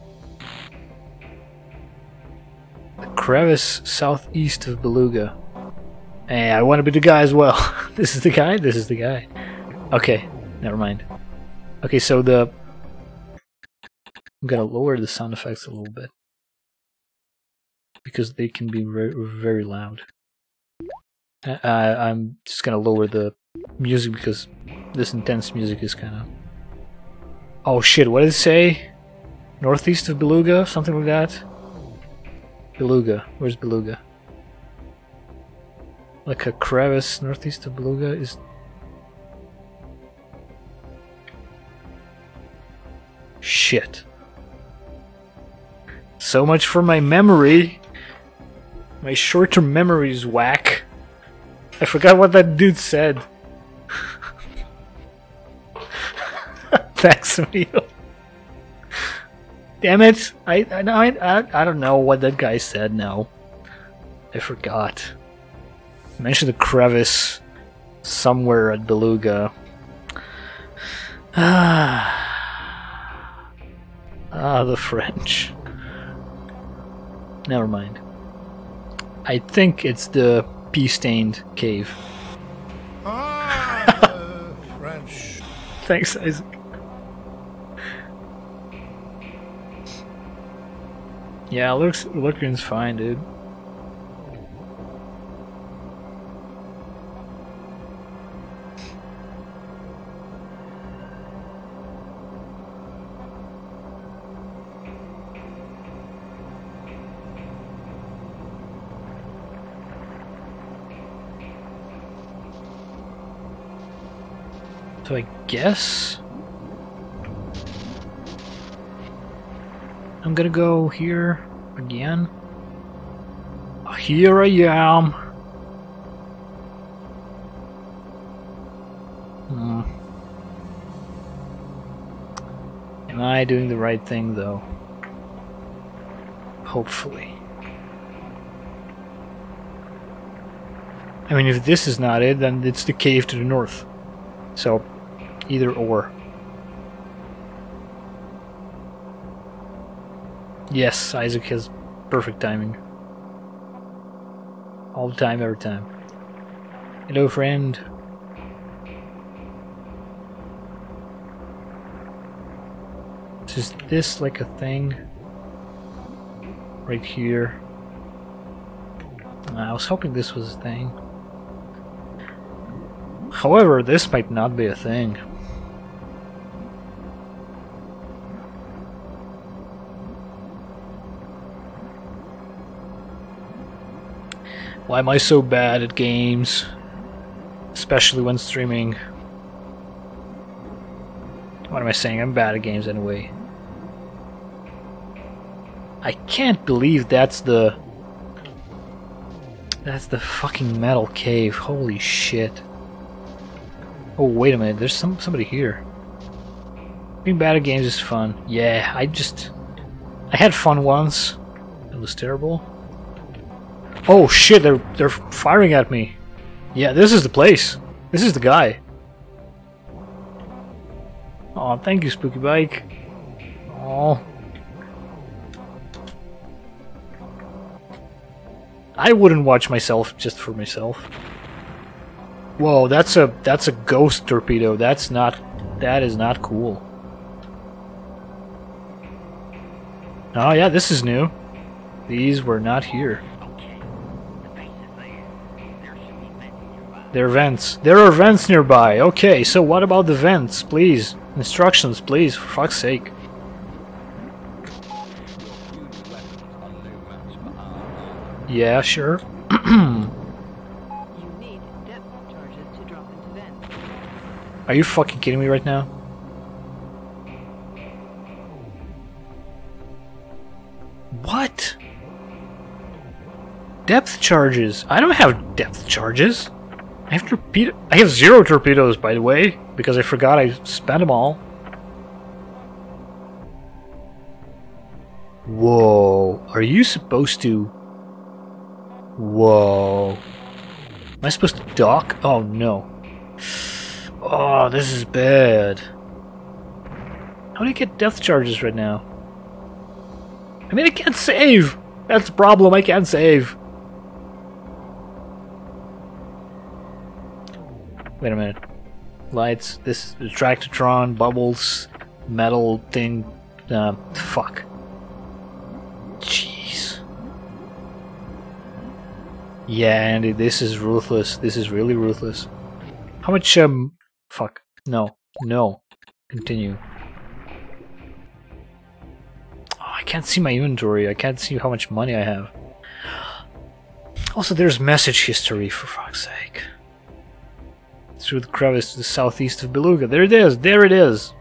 The crevice southeast of Beluga. Hey, I want to be the guy as well. This is the guy? This is the guy. Okay, never mind. Okay, so the... I'm gonna lower the sound effects a little bit. Because they can be very, very loud. I, I, I'm just gonna lower the music because this intense music is kind of... Oh shit, what did it say? Northeast of Beluga? Something like that? Beluga. Where's Beluga? Like a crevice northeast of Beluga is... Shit. So much for my memory. My short-term memory is whack. I forgot what that dude said. Thanks, Emil. Damn it! I I, I I don't know what that guy said now. I forgot. I mentioned the crevice somewhere at Beluga. Ah, ah, the French. Never mind. I think it's the pea-stained cave. Ah! Thanks, Isaac. Yeah, looks Lurkrin's fine, dude. So I guess I'm gonna go here again. Here I am. Hmm. Am I doing the right thing though? Hopefully. I mean, if this is not it, then it's the cave to the north. So, either or. Yes, Isaac has perfect timing. All the time, every time. Hello, friend. Is this like a thing? Right here. I was hoping this was a thing. However, this might not be a thing. Why am I so bad at games? Especially when streaming. What am I saying? I'm bad at games anyway. I can't believe that's the... That's the fucking metal cave. Holy shit. Oh, wait a minute. There's some somebody here. Being bad at games is fun. Yeah, I just... I had fun once. It was terrible. Oh shit, they're, they're firing at me. Yeah, this is the place. This is the guy. Oh, thank you, Spooky Bike. Oh. I wouldn't watch myself just for myself. Whoa, that's a that's a ghost torpedo. That's not that is not cool. Oh yeah, this is new. These were not here. There are vents. There are vents nearby. Okay, so what about the vents, please? Instructions, please, for fuck's sake. Yeah, sure. Are you fucking kidding me right now? What? Depth charges? I don't have depth charges. I have torpedo. I have zero torpedoes, by the way, because I forgot I spent them all. Whoa! Are you supposed to? Whoa! Am I supposed to dock? Oh no! Oh, this is bad. How do I get depth charges right now? I mean, I can't save. That's the problem. I can't save. Wait a minute. Lights, this Tractotron, bubbles, metal thing. Uh, fuck. Jeez. Yeah, Andy, this is ruthless. This is really ruthless. How much, um... Fuck. No. No. Continue. Oh, I can't see my inventory. I can't see how much money I have. Also, there's message history, for fuck's sake. Through the crevice to the southeast of Beluga. There it is! There it is!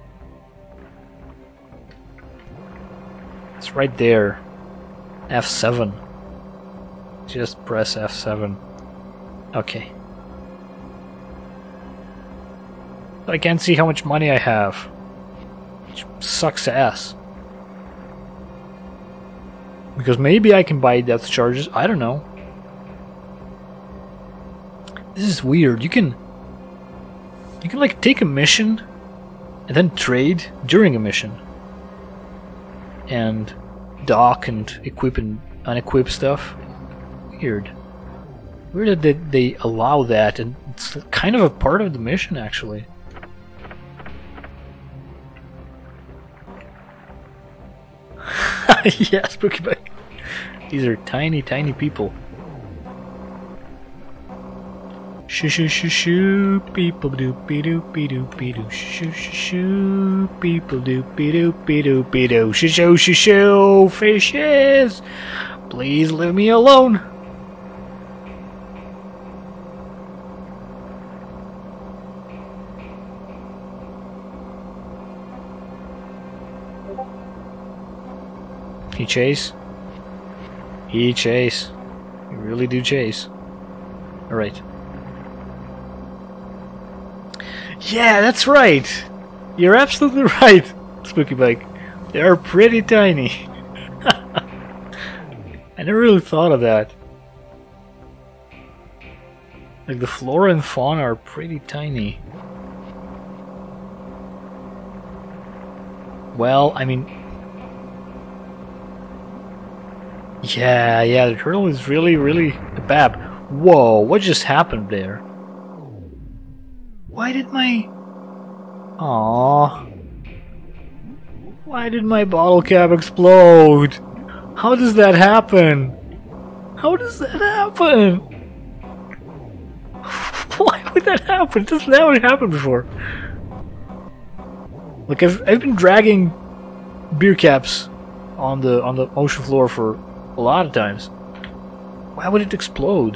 It's right there. F seven. Just press F seven. Okay. I can't see how much money I have. Which sucks ass. Because maybe I can buy depth charges. I don't know. This is weird. You can... You can like take a mission and then trade during a mission. And dock and equip and unequip stuff. Weird. Weird that they allow that, and it's kind of a part of the mission actually. Yeah, Spooky Bike. These are tiny, tiny people. Shoo shoo shoo shoo, people doopy doopy doopy doo. Shoo shoo shoo, people doopy doopy doopy doo. Shoo shoo shoo shoo, fishes! Please leave me alone. He chase? He chase. You really do chase. Alright. Yeah, that's right! You're absolutely right, Spooky Bike. They are pretty tiny. I never really thought of that. Like, the flora and fauna are pretty tiny. Well, I mean... Yeah, yeah, the turtle is really, really... Bab. Whoa, what just happened there? Why did my... Aww. Why did my bottle cap explode? How does that happen? How does that happen? Why would that happen? This never happened before. Like, I've, I've been dragging beer caps on the on the ocean floor for a lot of times. Why would it explode?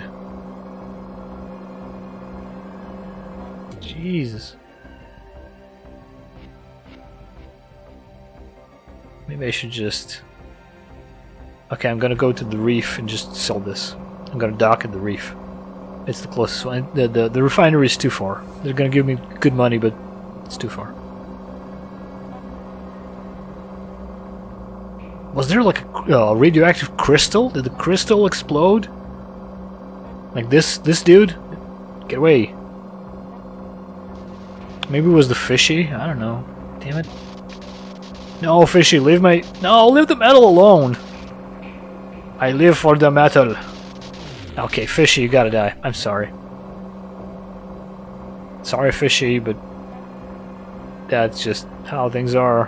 Jesus. Maybe I should just... Okay, I'm gonna go to the reef and just sell this. I'm gonna dock at the reef. It's the closest one. The, the, the refinery is too far. They're gonna give me good money, but it's too far. Was there like a uh, radioactive crystal? Did the crystal explode? Like this, this dude? Get away. Maybe it was the fishy? I don't know. Damn it. No, fishy, leave my... No, leave the metal alone. I live for the metal. Okay, fishy, you gotta die. I'm sorry. Sorry, fishy, but... that's just how things are.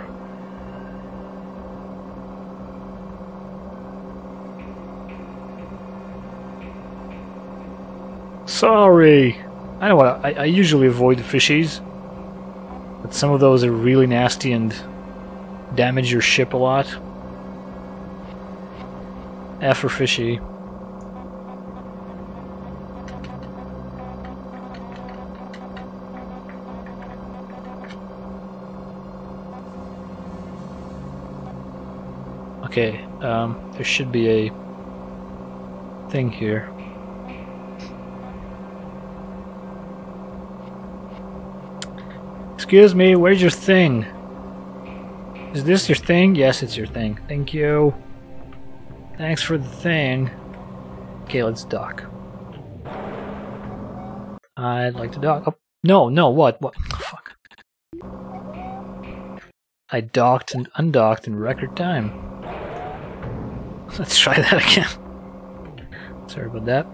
Sorry. I know what I, I usually avoid the fishies, but some of those are really nasty and damage your ship a lot. F for fishy. Okay, um, there should be a thing here. Excuse me, where's your thing? Is this your thing? Yes, it's your thing. Thank you. Thanks for the thing. Okay, let's dock. I'd like to dock. Oh, no, no, what? What? Oh, fuck. I docked and undocked in record time. Let's try that again. Sorry about that.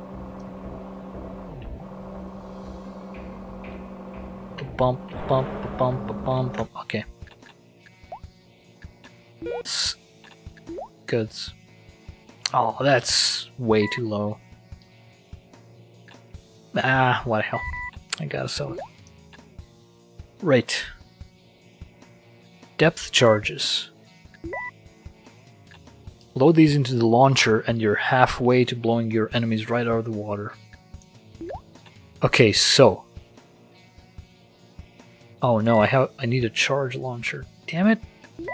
Bump, bump, bump, bump, bump. Okay. S goods. Oh, that's way too low. Ah, what the hell. I gotta sell it. Right. Depth charges. Load these into the launcher and you're halfway to blowing your enemies right out of the water. Okay, so... Oh no, I have I need a charge launcher. Damn it.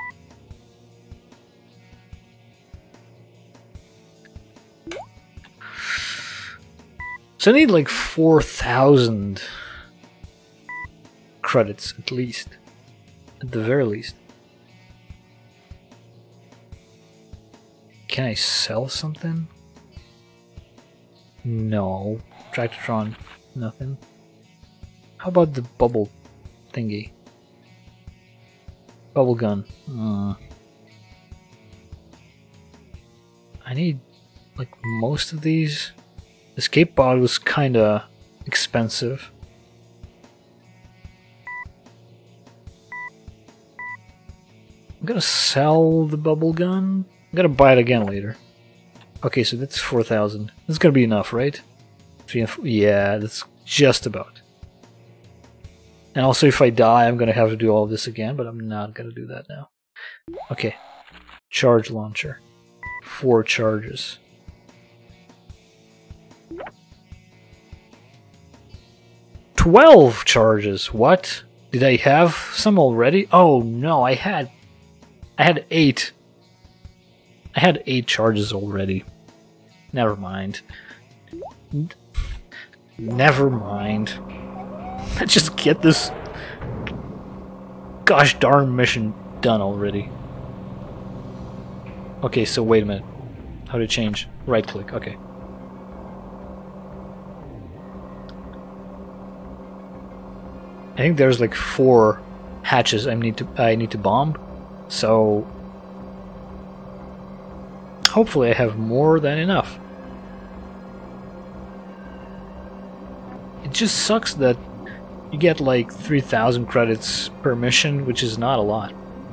So I need like four thousand credits at least. At the very least. Can I sell something? No. Tractotron, nothing. How about the bubble thingy? Bubble gun. Uh, I need like most of these. Escape pod was kinda expensive. I'm gonna sell the bubble gun. I'm gonna buy it again later. Okay, so that's four thousand. That's gonna be enough, right? Three and four, yeah, that's just about. And also, if I die, I'm gonna have to do all this again, but I'm not gonna do that now. Okay. Charge launcher. Four charges. Twelve charges. What? Did I have some already? Oh no, I had I had eight. I had eight charges already. Never mind. N- Never mind. Let's just get this gosh darn mission done already. Okay, so wait a minute. How to change? Right click, okay. I think there's like four hatches I need to I need to bomb. So hopefully I have more than enough. It just sucks that you get like three thousand credits per mission, which is not a lot.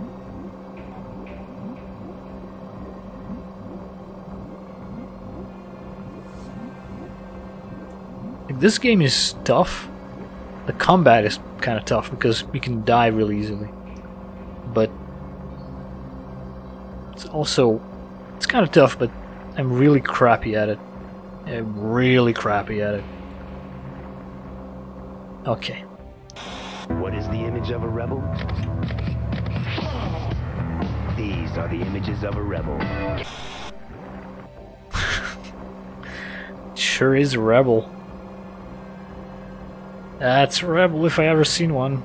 Like, this game is tough. The combat is kind of tough because you can die really easily. But it's also it's kind of tough, but I'm really crappy at it. I'm really crappy at it. Okay. What is the image of a rebel? These are the images of a rebel. Sure is a rebel. That's a rebel if I ever seen one.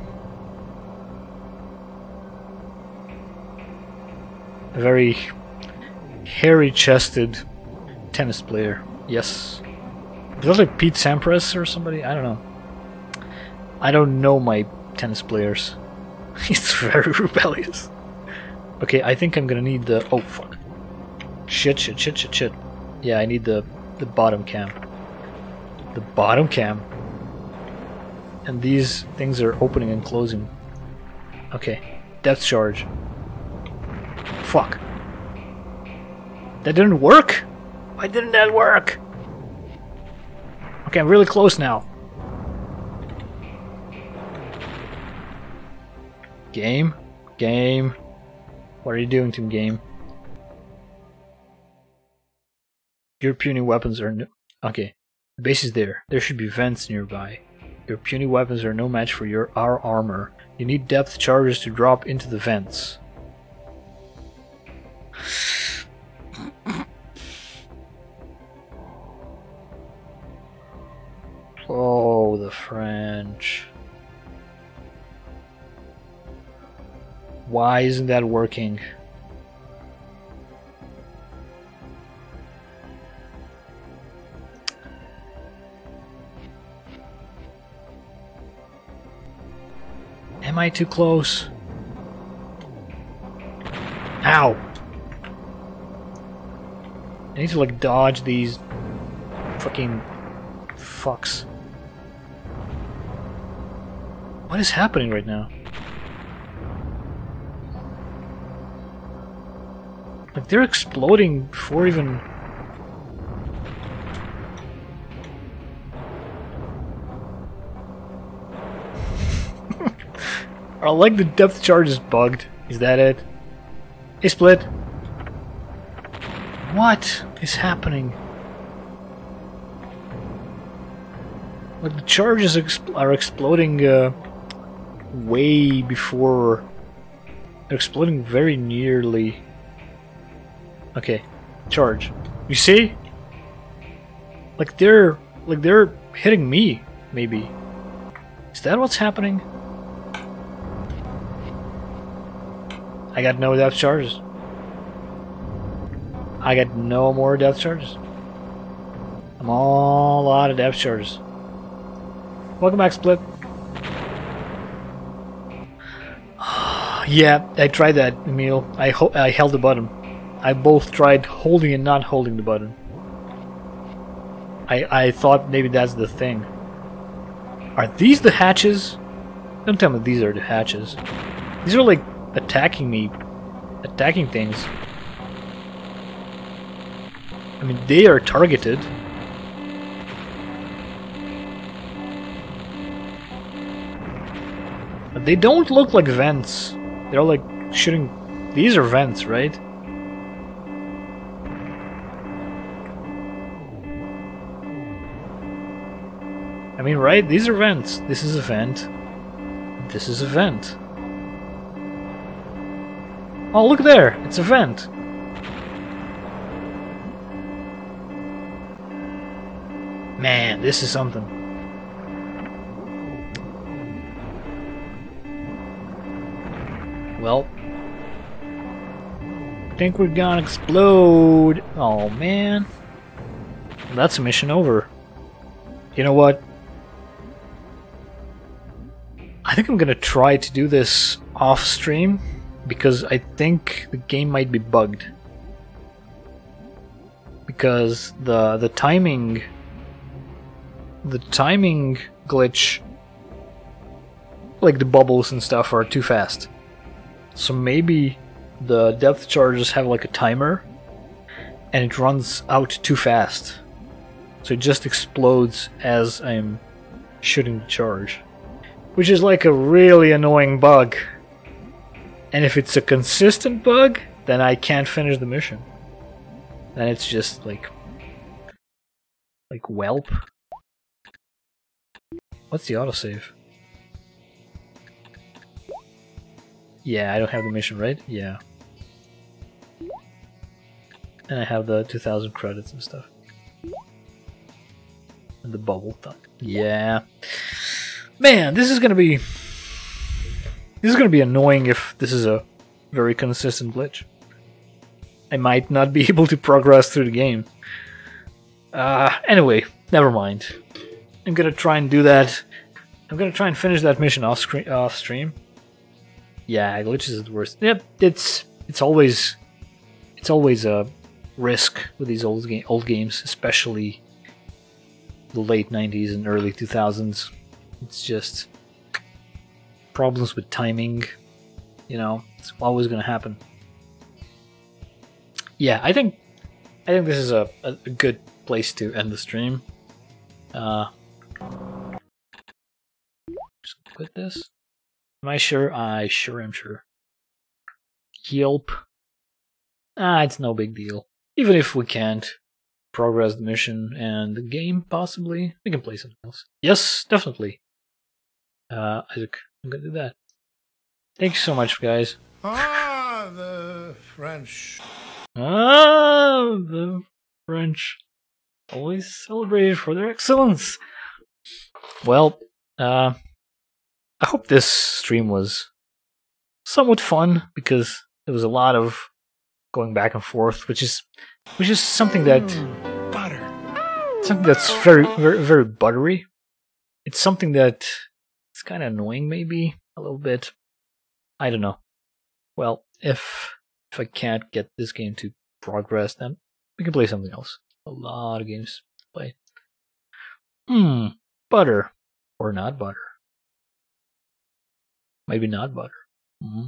A very hairy-chested tennis player. Yes. Is that like Pete Sampras or somebody? I don't know. I don't know my tennis players. He's very rebellious. Okay, I think I'm gonna need the... Oh, fuck. Shit, shit, shit, shit, shit. Yeah, I need the, the bottom cam. The bottom cam. And these things are opening and closing. Okay. Depth charge. Fuck. That didn't work? Why didn't that work? Okay, I'm really close now. Game? Game? What are you doing to me, game? Your puny weapons are no... Okay. The base is there. There should be vents nearby. Your puny weapons are no match for your our armor. You need depth charges to drop into the vents. Oh, the French. Why isn't that working? Am I too close? Ow! I need to like dodge these fucking fucks. What is happening right now? Like they're exploding before even... I like the depth charge is bugged. Is that it? Hey, Split. What is happening? Like the charges exp are exploding uh, way before. They're exploding very nearly. Okay, charge. You see? Like they're like they're hitting me. Maybe. Is that what's happening? I got no depth charges. I got no more depth charges. I'm all out of depth charges. Welcome back, Split. Yeah, I tried that, Emil. I ho I held the button. I both tried holding and not holding the button. I I thought maybe that's the thing. Are these the hatches? Don't tell me these are the hatches. These are like attacking me, attacking things. I mean, they are targeted. But they don't look like vents. They're like shooting... These are vents, right? I mean, right? These are vents. This is a vent. This is a vent. Oh, look there! It's a vent. Man, this is something. Well, I think we're gonna explode. Oh man, that's a mission over. You know what? I think I'm gonna try to do this off stream because I think the game might be bugged. Because the the timing the timing glitch, like the bubbles and stuff, are too fast. So maybe the depth charges have like a timer and it runs out too fast. So it just explodes as I'm shooting the charge. Which is like a really annoying bug. And if it's a consistent bug, then I can't finish the mission. Then it's just like... Like whelp. What's the autosave? Yeah, I don't have the mission, right? Yeah. And I have the two thousand credits and stuff. And the bubble thing. Yeah. Man, this is gonna be... This is gonna be annoying if this is a very consistent glitch. I might not be able to progress through the game. Uh, anyway, never mind. I'm gonna try and do that. I'm gonna try and finish that mission off, screen, off stream. Yeah, glitches is the worst. Yep, it's it's always it's always a risk with these old game old games, especially the late nineties and early two thousands. It's just problems with timing. You know, it's always gonna happen. Yeah, I think I think this is a, a, a good place to end the stream. Uh, just quit this. Am I sure? I sure am sure. Yelp. Ah, it's no big deal. Even if we can't progress the mission and the game, possibly, we can play something else. Yes, definitely. Uh, Isaac, I'm gonna do that. Thank you so much, guys. Ah, the French. Ah, the French. Always celebrated for their excellence. Well, uh, I hope this stream was somewhat fun because there was a lot of going back and forth, which is which is something that butter, something that's very very very buttery. It's something that it's kind of annoying, maybe a little bit. I don't know. Well, if if I can't get this game to progress, then we can play something else. A lot of games to play. Hmm, butter or not butter. Maybe not butter. Mm-hmm.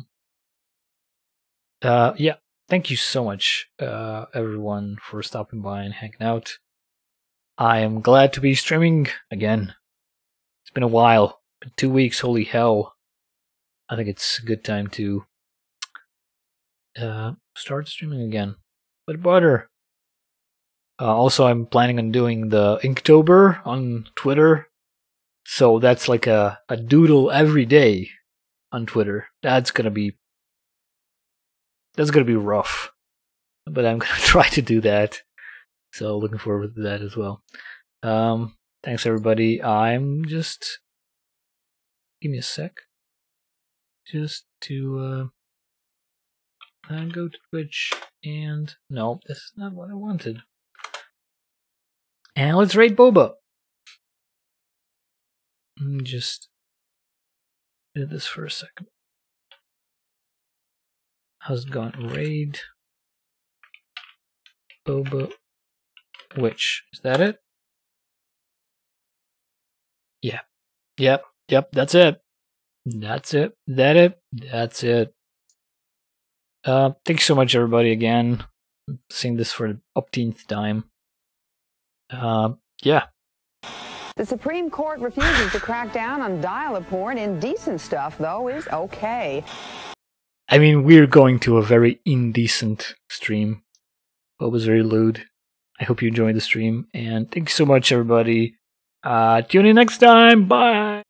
Uh, yeah, thank you so much, uh, everyone, for stopping by and hanging out. I am glad to be streaming again. It's been a while. Been two weeks, holy hell. I think it's a good time to uh, start streaming again. But butter. Uh, also, I'm planning on doing the Inktober on Twitter. So that's like a, a doodle every day on Twitter. That's gonna be that's gonna be rough, but I'm gonna try to do that. So looking forward to that as well. Um, thanks everybody. I'm just give me a sec, just to uh, uh, go to Twitch and no, this is not what I wanted. And let's raid Boba. Just do this for a second. How's it going? Raid Boba Witch. Is that it? Yeah. Yep. Yep. That's it. That's it. That it. That's it. Uh, thanks so much, everybody. Again, I'm saying this for the umpteenth time. Uh, yeah. The Supreme Court refuses to crack down on dial-up porn. Indecent stuff, though, is okay. I mean, we're going to a very indecent stream. It was very lewd. I hope you enjoyed the stream, and thank you so much, everybody. Uh, tune in next time. Bye!